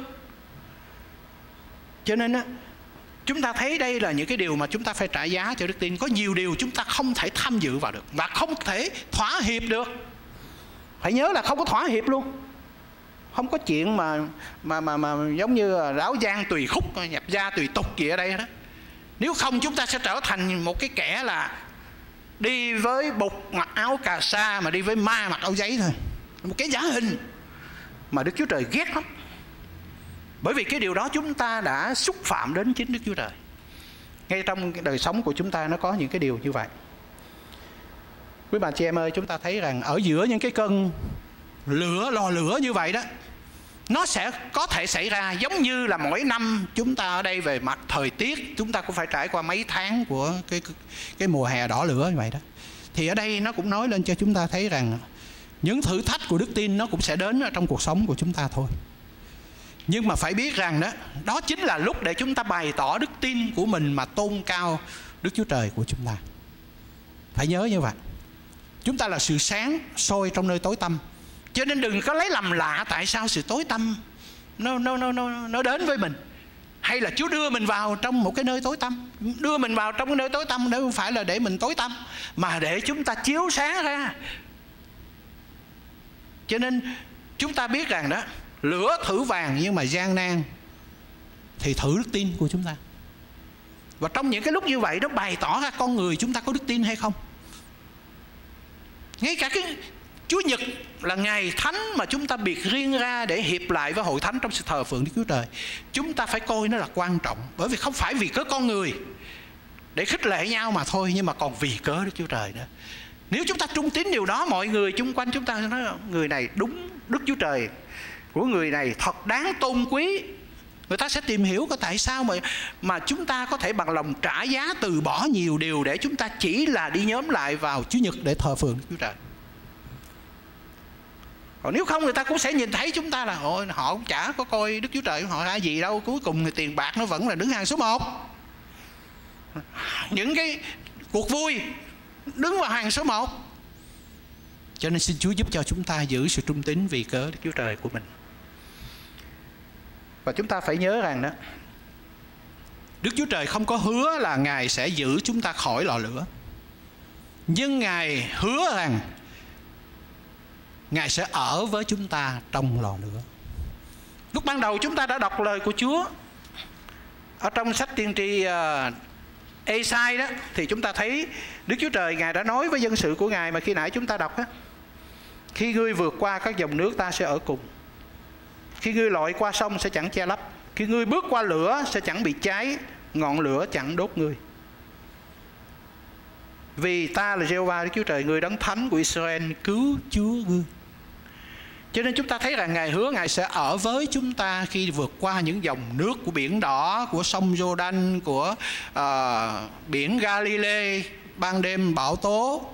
Speaker 1: Cho nên á, chúng ta thấy đây là những cái điều mà chúng ta phải trả giá cho đức tin. Có nhiều điều chúng ta không thể tham dự vào được và không thể thỏa hiệp được. Phải nhớ là không có thỏa hiệp luôn. Không có chuyện mà giống như ráo giang tùy khúc, nhập gia tùy tục gì ở đây đó. Nếu không chúng ta sẽ trở thành một cái kẻ là đi với bục mặc áo cà sa mà đi với ma mặc áo giấy thôi. Một cái giả hình mà Đức Chúa Trời ghét lắm. Bởi vì cái điều đó chúng ta đã xúc phạm đến chính Đức Chúa Trời. Ngay trong cái đời sống của chúng ta nó có những cái điều như vậy. Quý bà chị em ơi, chúng ta thấy rằng ở giữa những cái cơn lửa, lò lửa như vậy đó, nó sẽ có thể xảy ra giống như là mỗi năm chúng ta ở đây về mặt thời tiết, chúng ta cũng phải trải qua mấy tháng của cái mùa hè đỏ lửa như vậy đó. Thì ở đây nó cũng nói lên cho chúng ta thấy rằng những thử thách của đức tin nó cũng sẽ đến ở trong cuộc sống của chúng ta thôi. Nhưng mà phải biết rằng đó, đó chính là lúc để chúng ta bày tỏ đức tin của mình mà tôn cao Đức Chúa Trời của chúng ta. Phải nhớ như vậy. Chúng ta là sự sáng soi trong nơi tối tăm. Cho nên đừng có lấy làm lạ tại sao sự tối tăm nó đến với mình. Hay là Chúa đưa mình vào trong một cái nơi tối tăm. Đưa mình vào trong cái nơi tối tăm đó không phải là để mình tối tăm, mà để chúng ta chiếu sáng ra. Cho nên chúng ta biết rằng đó, lửa thử vàng nhưng mà gian nan thì thử đức tin của chúng ta. Và trong những cái lúc như vậy nó bày tỏ ra con người chúng ta có đức tin hay không. Ngay cả cái Chúa Nhật là ngày thánh mà chúng ta biệt riêng ra để hiệp lại với hội thánh trong sự thờ phượng Đức Chúa Trời, chúng ta phải coi nó là quan trọng. Bởi vì không phải vì cớ con người để khích lệ nhau mà thôi, nhưng mà còn vì cớ Đức Chúa Trời nữa. Nếu chúng ta trung tín điều đó, mọi người chung quanh chúng ta nói người này đúng Đức Chúa Trời của người này thật đáng tôn quý. Người ta sẽ tìm hiểu có tại sao mà chúng ta có thể bằng lòng trả giá từ bỏ nhiều điều để chúng ta chỉ là đi nhóm lại vào Chủ nhật để thờ phượng Đức Chúa Trời. Còn nếu không người ta cũng sẽ nhìn thấy chúng ta là ôi, họ cũng chả có coi Đức Chúa Trời của họ là gì đâu, cuối cùng thì tiền bạc nó vẫn là đứng hàng số 1. Những cái cuộc vui đứng vào hàng số 1. Cho nên xin Chúa giúp cho chúng ta giữ sự trung tín vì cớ Đức Chúa Trời của mình. Và chúng ta phải nhớ rằng đó, Đức Chúa Trời không có hứa là Ngài sẽ giữ chúng ta khỏi lò lửa, nhưng Ngài hứa rằng Ngài sẽ ở với chúng ta trong lò lửa. Lúc ban đầu chúng ta đã đọc lời của Chúa ở trong sách tiên tri Ê-sai đó, thì chúng ta thấy Đức Chúa Trời Ngài đã nói với dân sự của Ngài mà khi nãy chúng ta đọc đó: khi ngươi vượt qua các dòng nước, ta sẽ ở cùng. Khi ngươi lội qua sông, sẽ chẳng che lấp. Khi ngươi bước qua lửa, sẽ chẳng bị cháy, ngọn lửa chẳng đốt ngươi. Vì ta là Giê-hô-va Đức Chúa Trời, người đấng thánh của Israel, cứu Chúa ngươi. Cho nên chúng ta thấy rằng Ngài hứa Ngài sẽ ở với chúng ta khi vượt qua những dòng nước của biển đỏ, của sông Giô-đanh, của biển Ga-li-lê, ban đêm bão tố.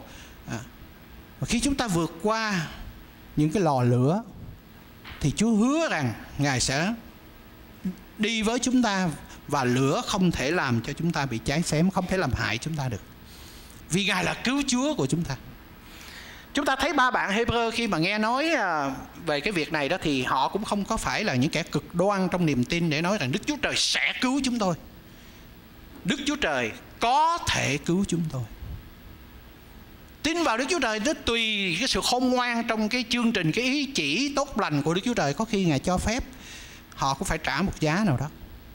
Speaker 1: Và khi chúng ta vượt qua những cái lò lửa thì Chúa hứa rằng Ngài sẽ đi với chúng ta, và lửa không thể làm cho chúng ta bị cháy xém, không thể làm hại chúng ta được, vì Ngài là cứu Chúa của chúng ta. Chúng ta thấy ba bạn Hebrew khi mà nghe nói về cái việc này đó, thì họ cũng không có phải là những kẻ cực đoan trong niềm tin để nói rằng Đức Chúa Trời sẽ cứu chúng tôi. Đức Chúa Trời có thể cứu chúng tôi. Tin vào Đức Chúa Trời nó tùy cái sự khôn ngoan trong cái chương trình, cái ý chỉ tốt lành của Đức Chúa Trời. Có khi Ngài cho phép họ cũng phải trả một giá nào đó,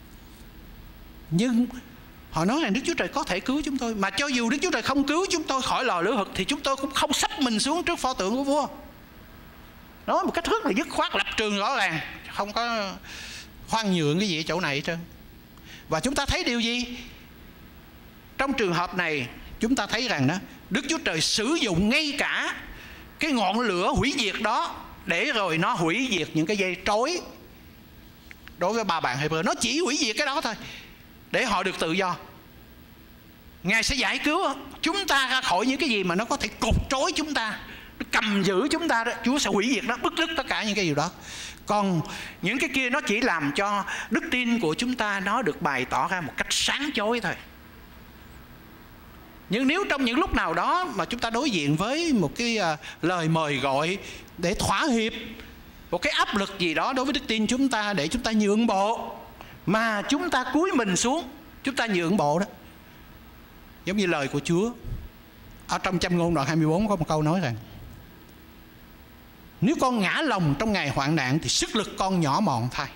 Speaker 1: nhưng họ nói rằng Đức Chúa Trời có thể cứu chúng tôi. Mà cho dù Đức Chúa Trời không cứu chúng tôi khỏi lò lửa hực, thì chúng tôi cũng không xách mình xuống trước pho tượng của vua. Nói một cách rất là dứt khoát, lập trường rõ ràng, không có khoan nhượng cái gì ở chỗ này hết trơn. Và chúng ta thấy điều gì? Trong trường hợp này chúng ta thấy rằng đó, Đức Chúa Trời sử dụng ngay cả cái ngọn lửa hủy diệt đó để rồi nó hủy diệt những cái dây trói đối với ba bạn Hebrew. Nó chỉ hủy diệt cái đó thôi để họ được tự do. Ngài sẽ giải cứu chúng ta ra khỏi những cái gì mà nó có thể cột trói chúng ta, nó cầm giữ chúng ta đó. Chúa sẽ hủy diệt nó, bứt rứt tất cả những cái điều đó. Còn những cái kia nó chỉ làm cho đức tin của chúng ta nó được bày tỏ ra một cách sáng chói thôi. Nhưng nếu trong những lúc nào đó mà chúng ta đối diện với một cái lời mời gọi để thỏa hiệp, một cái áp lực gì đó đối với đức tin chúng ta để chúng ta nhượng bộ, mà chúng ta cúi mình xuống, chúng ta nhượng bộ đó, giống như lời của Chúa ở trong Châm Ngôn đoạn 24 có một câu nói rằng: nếu con ngã lòng trong ngày hoạn nạn thì sức lực con nhỏ mọn thay.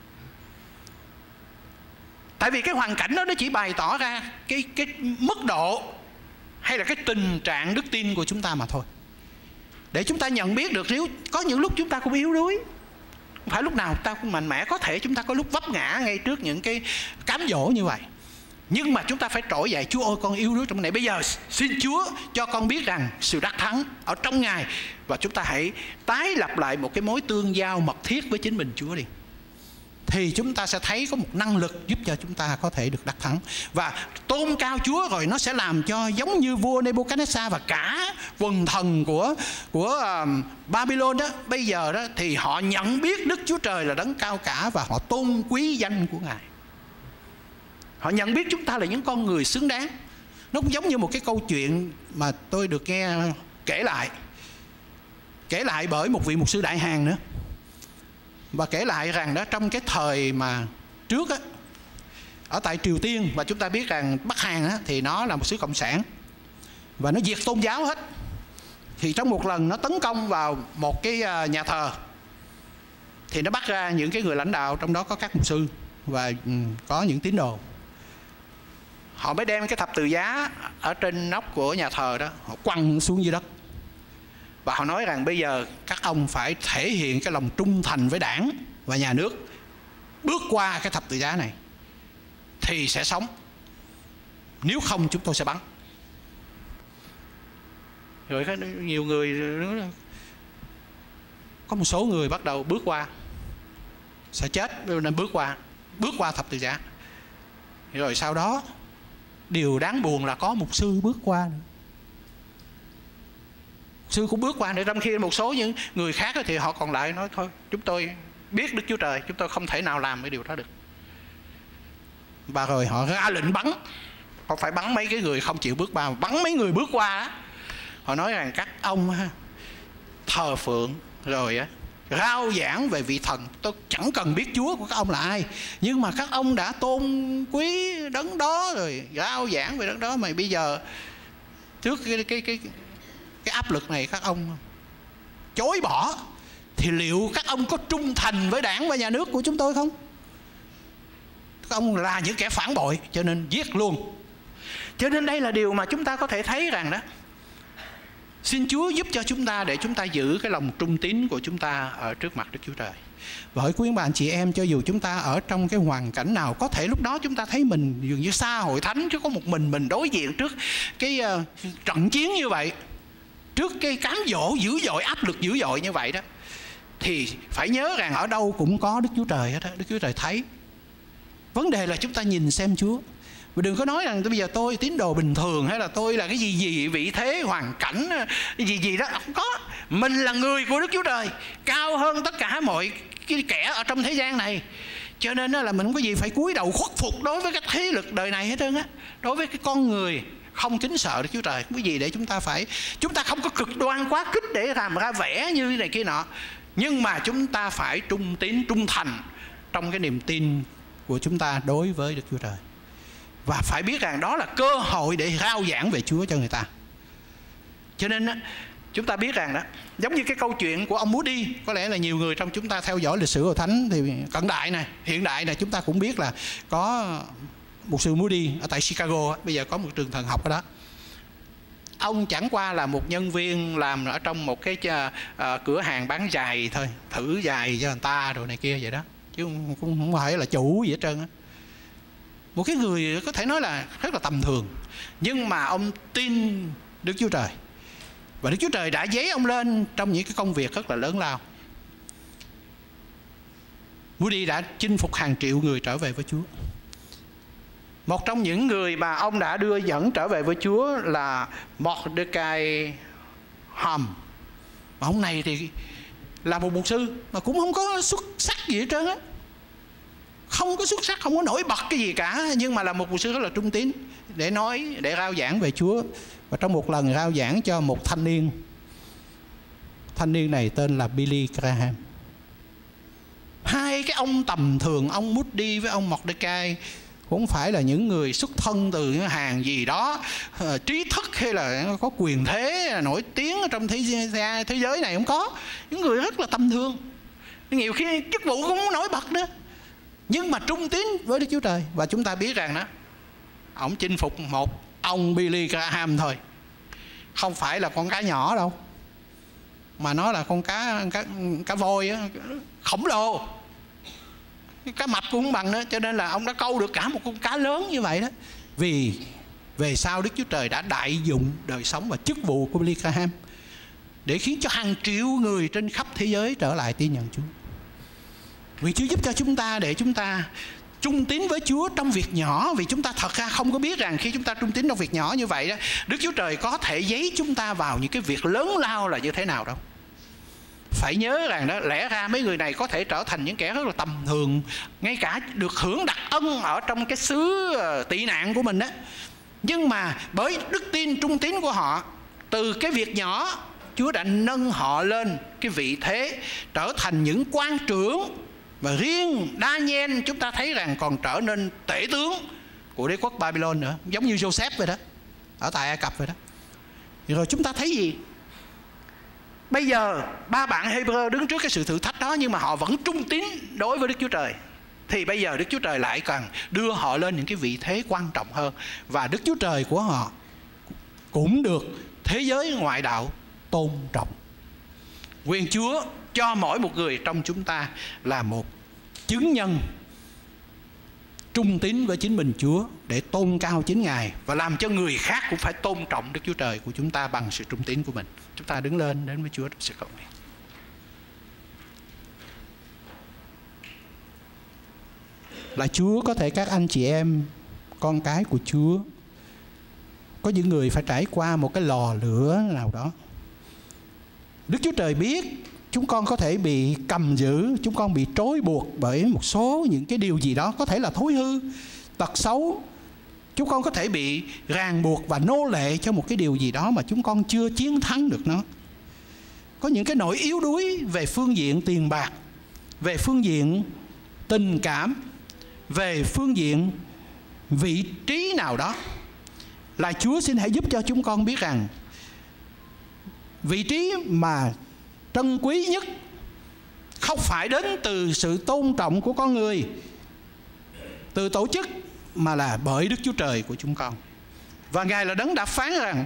Speaker 1: Tại vì cái hoàn cảnh đó nó chỉ bày tỏ ra cái mức độ hay là cái tình trạng đức tin của chúng ta mà thôi, để chúng ta nhận biết được nếu có những lúc chúng ta cũng yếu đuối. Không phải lúc nào ta cũng mạnh mẽ, có thể chúng ta có lúc vấp ngã ngay trước những cái cám dỗ như vậy. Nhưng mà chúng ta phải trỗi dậy: Chúa ơi, con yếu đuối trong này, bây giờ xin Chúa cho con biết rằng sự đắc thắng ở trong Ngài. Và chúng ta hãy tái lập lại một cái mối tương giao mật thiết với chính mình Chúa đi, thì chúng ta sẽ thấy có một năng lực giúp cho chúng ta có thể được đắc thắng. Và tôn cao Chúa rồi nó sẽ làm cho giống như vua Nebuchadnezzar và cả quần thần của Babylon đó, bây giờ đó thì họ nhận biết Đức Chúa Trời là đấng cao cả và họ tôn quý danh của Ngài. Họ nhận biết chúng ta là những con người xứng đáng. Nó cũng giống như một cái câu chuyện mà tôi được nghe kể lại bởi một vị mục sư Đại Hàn nữa. Và kể lại rằng đó, trong cái thời mà trước á, ở tại Triều Tiên, và chúng ta biết rằng Bắc Hàn á, thì nó là một xứ cộng sản và nó diệt tôn giáo hết. Thì trong một lần nó tấn công vào một cái nhà thờ, thì nó bắt ra những cái người lãnh đạo, trong đó có các mục sư và có những tín đồ. Họ mới đem cái thập tự giá ở trên nóc của nhà thờ đó, họ quăng xuống dưới đất. Và họ nói rằng bây giờ các ông phải thể hiện cái lòng trung thành với đảng và nhà nước, bước qua cái thập tự giá này thì sẽ sống, nếu không chúng tôi sẽ bắn. Rồi có nhiều người nói là có một số người bắt đầu bước qua, sẽ chết nên bước qua thập tự giá. Rồi sau đó điều đáng buồn là có mục sư bước qua nữa. sư cũng bước qua, để trong khi một số những người khác thì họ còn lại nói thôi, chúng tôi biết Đức Chúa Trời, chúng tôi không thể nào làm cái điều đó được. Và rồi họ ra lệnh bắn. Họ phải bắn mấy cái người không chịu bước qua, bắn mấy người bước qua đó. Họ nói rằng các ông thờ phượng rồi rao giảng về vị thần, tôi chẳng cần biết Chúa của các ông là ai, nhưng mà các ông đã tôn quý đấng đó rồi rao giảng về đấng đó, mà bây giờ trước cái áp lực này các ông chối bỏ, thì liệu các ông có trung thành với đảng và nhà nước của chúng tôi không? Các ông là những kẻ phản bội, cho nên giết luôn. Cho nên đây là điều mà chúng ta có thể thấy rằng đó, xin Chúa giúp cho chúng ta để chúng ta giữ cái lòng trung tín của chúng ta ở trước mặt Đức Chúa Trời. Và hỏi quý bạn chị em, cho dù chúng ta ở trong cái hoàn cảnh nào, có thể lúc đó chúng ta thấy mình dường như xa hội thánh, chứ có một mình đối diện trước cái trận chiến như vậy, trước cái cám dỗ dữ dội, áp lực dữ dội như vậy đó, thì phải nhớ rằng ở đâu cũng có Đức Chúa Trời hết đó. Đức Chúa Trời thấy. Vấn đề là chúng ta nhìn xem Chúa. Và đừng có nói rằng bây giờ tôi tín đồ bình thường, hay là tôi là cái gì vị thế hoàn cảnh gì đó, không có. Mình là người của Đức Chúa Trời, cao hơn tất cả mọi cái kẻ ở trong thế gian này. Cho nên là mình không có gì phải cúi đầu khuất phục đối với các thế lực đời này hết trơn á. Đối với cái con người không kính sợ Đức Chúa Trời, không có gì để chúng ta không có cực đoan quá khích để làm ra vẻ như này kia nọ, nhưng mà chúng ta phải trung tín, trung thành trong cái niềm tin của chúng ta đối với Đức Chúa Trời. Và phải biết rằng đó là cơ hội để rao giảng về Chúa cho người ta. Cho nên chúng ta biết rằng đó, giống như cái câu chuyện của ông Moody, có lẽ là nhiều người trong chúng ta theo dõi lịch sử Hội Thánh thì cận đại này, hiện đại này, chúng ta cũng biết là có mục sư Moody ở tại Chicago, bây giờ có một trường thần học ở đó. Ông chẳng qua là một nhân viên làm ở trong một cái cửa hàng bán giày thôi, thử giày cho người ta rồi này kia vậy đó, chứ cũng không phải là chủ gì hết trơn á. Một cái người có thể nói là rất là tầm thường, nhưng mà ông tin Đức Chúa Trời, và Đức Chúa Trời đã giấy ông lên trong những cái công việc rất là lớn lao. Moody đã chinh phục hàng triệu người trở về với Chúa. Một trong những người mà ông đã đưa dẫn trở về với Chúa là Mordecai Ham. Ông này thì là một mục sư mà cũng không có xuất sắc gì hết trơn á, không có xuất sắc, không có nổi bật cái gì cả, nhưng mà là một mục sư rất là trung tín để rao giảng về Chúa. Và trong một lần rao giảng cho một thanh niên này tên là Billy Graham. Hai cái ông tầm thường, ông Moody với ông Mordecai, cũng phải là những người xuất thân từ những hàng gì đó trí thức hay là có quyền thế nổi tiếng ở trong thế giới này, không có. Những người rất là tầm thường, nhiều khi chức vụ cũng không nổi bật nữa, nhưng mà trung tín với Đức Chúa Trời. Và chúng ta biết rằng đó, ông chinh phục một ông Billy Graham thôi, không phải là con cá nhỏ đâu, mà nó là con cá voi á, khổng lồ, cá mập cũng không bằng nữa. Cho nên là ông đã câu được cả một con cá lớn như vậy đó. Vì về sau Đức Chúa Trời đã đại dụng đời sống và chức vụ của Billy Graham để khiến cho hàng triệu người trên khắp thế giới trở lại tin nhận Chúa. Vì Chúa giúp cho chúng ta để chúng ta trung tín với Chúa trong việc nhỏ. Vì chúng ta thật ra không có biết rằng khi chúng ta trung tín trong việc nhỏ như vậy đó, Đức Chúa Trời có thể giấy chúng ta vào những cái việc lớn lao là như thế nào đâu. Phải nhớ rằng đó, lẽ ra mấy người này có thể trở thành những kẻ rất là tầm thường, ngay cả được hưởng đặc ân ở trong cái xứ tị nạn của mình đó. Nhưng mà bởi đức tin trung tín của họ, từ cái việc nhỏ, Chúa đã nâng họ lên cái vị thế trở thành những quan trưởng. Và riêng Daniel chúng ta thấy rằng còn trở nên tể tướng của đế quốc Babylon nữa, giống như Joseph vậy đó, ở tại Ai Cập vậy đó. Rồi chúng ta thấy gì? Bây giờ ba bạn Hebrew đứng trước cái sự thử thách đó, nhưng mà họ vẫn trung tín đối với Đức Chúa Trời. Thì bây giờ Đức Chúa Trời lại cần đưa họ lên những cái vị thế quan trọng hơn. Và Đức Chúa Trời của họ cũng được thế giới ngoại đạo tôn trọng. Nguyện Chúa cho mỗi một người trong chúng ta là một chứng nhân trung tín với chính mình Chúa, để tôn cao chính Ngài và làm cho người khác cũng phải tôn trọng Đức Chúa Trời của chúng ta bằng sự trung tín của mình. Chúng ta đứng lên đến với Chúa trong sự cầu nguyện. Là Chúa, có thể các anh chị em con cái của Chúa, có những người phải trải qua một cái lò lửa nào đó, Đức Chúa Trời biết chúng con có thể bị cầm giữ, chúng con bị trói buộc bởi một số những cái điều gì đó, có thể là thói hư, tật xấu. Chúng con có thể bị ràng buộc và nô lệ cho một cái điều gì đó mà chúng con chưa chiến thắng được nó. Có những cái nỗi yếu đuối về phương diện tiền bạc, về phương diện tình cảm, về phương diện vị trí nào đó. Lạy Chúa xin hãy giúp cho chúng con biết rằng vị trí mà trân quý nhất không phải đến từ sự tôn trọng của con người, từ tổ chức, mà là bởi Đức Chúa Trời của chúng con. Và Ngài là đấng đã phán rằng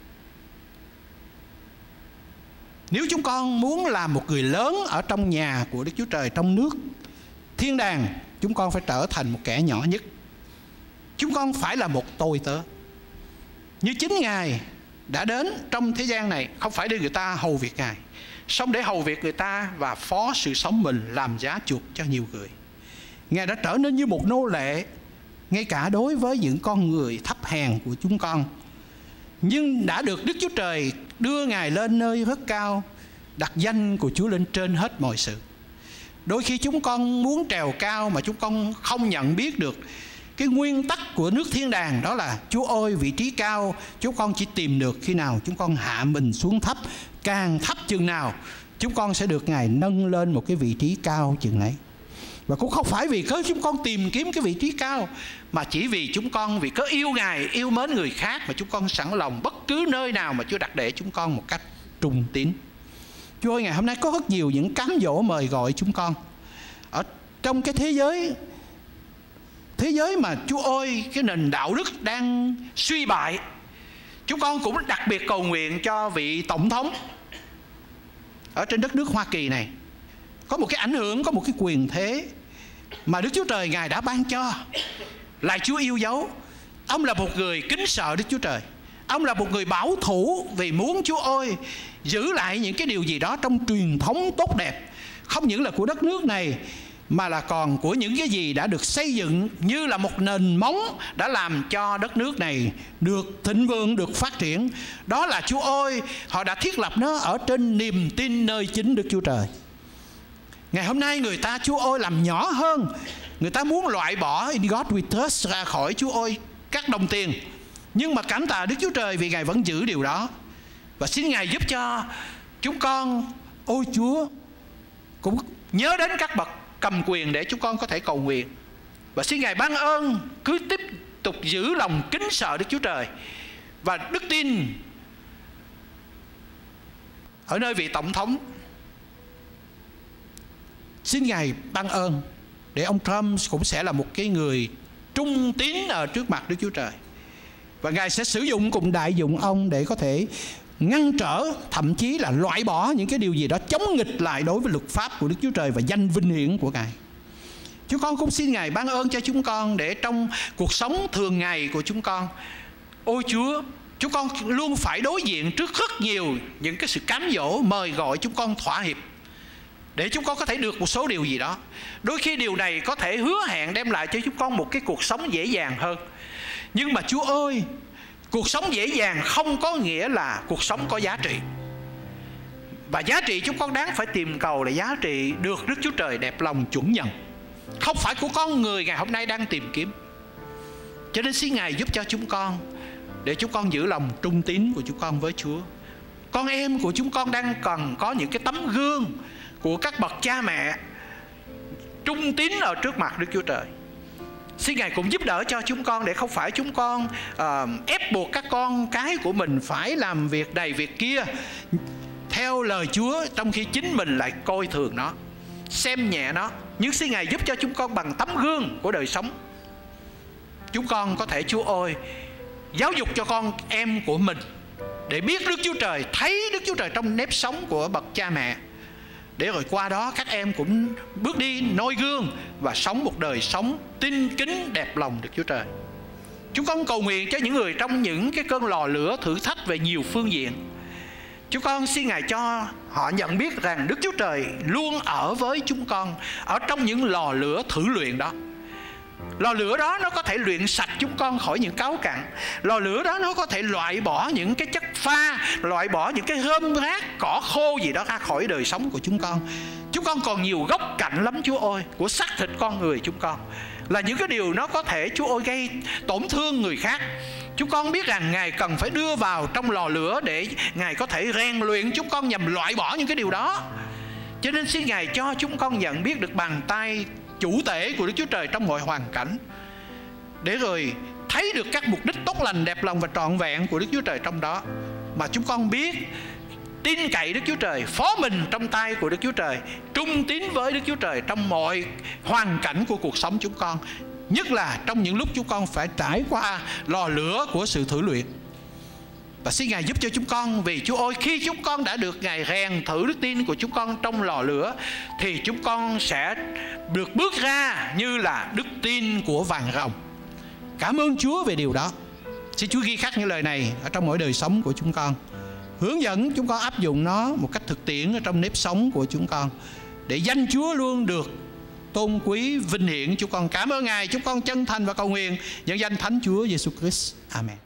Speaker 1: nếu chúng con muốn làm một người lớn ở trong nhà của Đức Chúa Trời, trong nước thiên đàng, chúng con phải trở thành một kẻ nhỏ nhất. Chúng con phải là một tôi tớ. Như chính Ngài đã đến trong thế gian này không phải để người ta hầu việc Ngài, sống để hầu việc người ta và phó sự sống mình làm giá chuộc cho nhiều người. Ngài đã trở nên như một nô lệ, ngay cả đối với những con người thấp hèn của chúng con. Nhưng đã được Đức Chúa Trời đưa Ngài lên nơi rất cao, đặt danh của Chúa lên trên hết mọi sự. Đôi khi chúng con muốn trèo cao mà chúng con không nhận biết được cái nguyên tắc của nước thiên đàng, đó là Chúa ơi, vị trí cao chúng con chỉ tìm được khi nào chúng con hạ mình xuống thấp. Càng thấp chừng nào chúng con sẽ được Ngài nâng lên một cái vị trí cao chừng ấy. Và cũng không phải vì cớ chúng con tìm kiếm cái vị trí cao, mà chỉ vì chúng con vì cớ yêu Ngài, yêu mến người khác mà chúng con sẵn lòng bất cứ nơi nào mà Chúa đặt để chúng con một cách trung tín. Chúa ơi, ngày hôm nay có rất nhiều những cám dỗ mời gọi chúng con ở trong cái thế giới mà Chúa ơi, cái nền đạo đức đang suy bại. Chúng con cũng đặc biệt cầu nguyện cho vị tổng thống ở trên đất nước Hoa Kỳ này, có một cái ảnh hưởng, có một cái quyền thế mà Đức Chúa Trời Ngài đã ban cho. Lạy Chúa yêu dấu, ông là một người kính sợ Đức Chúa Trời. Ông là một người bảo thủ vì muốn Chúa ơi giữ lại những cái điều gì đó trong truyền thống tốt đẹp, không những là của đất nước này mà là còn của những cái gì đã được xây dựng như là một nền móng đã làm cho đất nước này được thịnh vượng, được phát triển. Đó là Chúa ơi, họ đã thiết lập nó ở trên niềm tin nơi chính Đức Chúa Trời. Ngày hôm nay người ta, Chúa ơi, làm nhỏ hơn. Người ta muốn loại bỏ In God We Trust ra khỏi, Chúa ơi, các đồng tiền. Nhưng mà cảm tạ Đức Chúa Trời vì Ngài vẫn giữ điều đó. Và xin Ngài giúp cho chúng con, ôi Chúa, cũng nhớ đến các bậc cầm quyền để chúng con có thể cầu nguyện. Và xin Ngài ban ơn cứ tiếp tục giữ lòng kính sợ Đức Chúa Trời và đức tin ở nơi vị tổng thống. Xin Ngài ban ơn để ông Trump cũng sẽ là một cái người trung tín ở trước mặt Đức Chúa Trời. Và Ngài sẽ sử dụng cùng đại dụng ông để có thể ngăn trở, thậm chí là loại bỏ những cái điều gì đó chống nghịch lại đối với luật pháp của Đức Chúa Trời và danh vinh hiển của Ngài. Chúng con cũng xin Ngài ban ơn cho chúng con để trong cuộc sống thường ngày của chúng con, ôi Chúa, chúng con luôn phải đối diện trước rất nhiều những cái sự cám dỗ mời gọi chúng con thỏa hiệp để chúng con có thể được một số điều gì đó. Đôi khi điều này có thể hứa hẹn đem lại cho chúng con một cái cuộc sống dễ dàng hơn. Nhưng mà Chúa ơi, cuộc sống dễ dàng không có nghĩa là cuộc sống có giá trị. Và giá trị chúng con đáng phải tìm cầu là giá trị được Đức Chúa Trời đẹp lòng chuẩn nhận, không phải của con người ngày hôm nay đang tìm kiếm. Cho nên xin Ngài giúp cho chúng con để chúng con giữ lòng trung tín của chúng con với Chúa. Con em của chúng con đang cần có những cái tấm gương của các bậc cha mẹ trung tín ở trước mặt Đức Chúa Trời. Xin Ngài cũng giúp đỡ cho chúng con để không phải chúng con ép buộc các con cái của mình phải làm việc này việc kia theo lời Chúa, trong khi chính mình lại coi thường nó, xem nhẹ nó. Nhưng xin Ngài giúp cho chúng con bằng tấm gương của đời sống, chúng con có thể, Chúa ơi, giáo dục cho con em của mình để biết Đức Chúa Trời, thấy Đức Chúa Trời trong nếp sống của bậc cha mẹ, để rồi qua đó các em cũng bước đi noi gương và sống một đời sống tin kính đẹp lòng Đức Chúa Trời. Chúng con cầu nguyện cho những người trong những cái cơn lò lửa thử thách về nhiều phương diện. Chúng con xin Ngài cho họ nhận biết rằng Đức Chúa Trời luôn ở với chúng con ở trong những lò lửa thử luyện đó. Lò lửa đó nó có thể luyện sạch chúng con khỏi những cáu cặn. Lò lửa đó nó có thể loại bỏ những cái chất pha, loại bỏ những cái rơm rác, cỏ khô gì đó ra khỏi đời sống của chúng con. Chúng con còn nhiều góc cạnh lắm Chúa ơi, của xác thịt con người chúng con, là những cái điều nó có thể Chúa ơi gây tổn thương người khác. Chúng con biết rằng Ngài cần phải đưa vào trong lò lửa để Ngài có thể rèn luyện chúng con nhằm loại bỏ những cái điều đó. Cho nên xin Ngài cho chúng con nhận biết được bàn tay chủ tể của Đức Chúa Trời trong mọi hoàn cảnh, để rồi thấy được các mục đích tốt lành, đẹp lòng và trọn vẹn của Đức Chúa Trời trong đó. Mà chúng con biết tin cậy Đức Chúa Trời, phó mình trong tay của Đức Chúa Trời, trung tín với Đức Chúa Trời trong mọi hoàn cảnh của cuộc sống chúng con, nhất là trong những lúc chúng con phải trải qua lò lửa của sự thử luyện. Và xin Ngài giúp cho chúng con, vì Chúa ơi, khi chúng con đã được Ngài rèn thử đức tin của chúng con trong lò lửa, thì chúng con sẽ được bước ra như là đức tin của vàng rồng. Cảm ơn Chúa về điều đó. Xin Chúa ghi khắc những lời này ở trong mỗi đời sống của chúng con, hướng dẫn chúng con áp dụng nó một cách thực tiễn ở trong nếp sống của chúng con, để danh Chúa luôn được tôn quý vinh hiển. Chúng con cảm ơn Ngài. Chúng con chân thành và cầu nguyện nhân danh Thánh Chúa Giêsu Christ. Amen.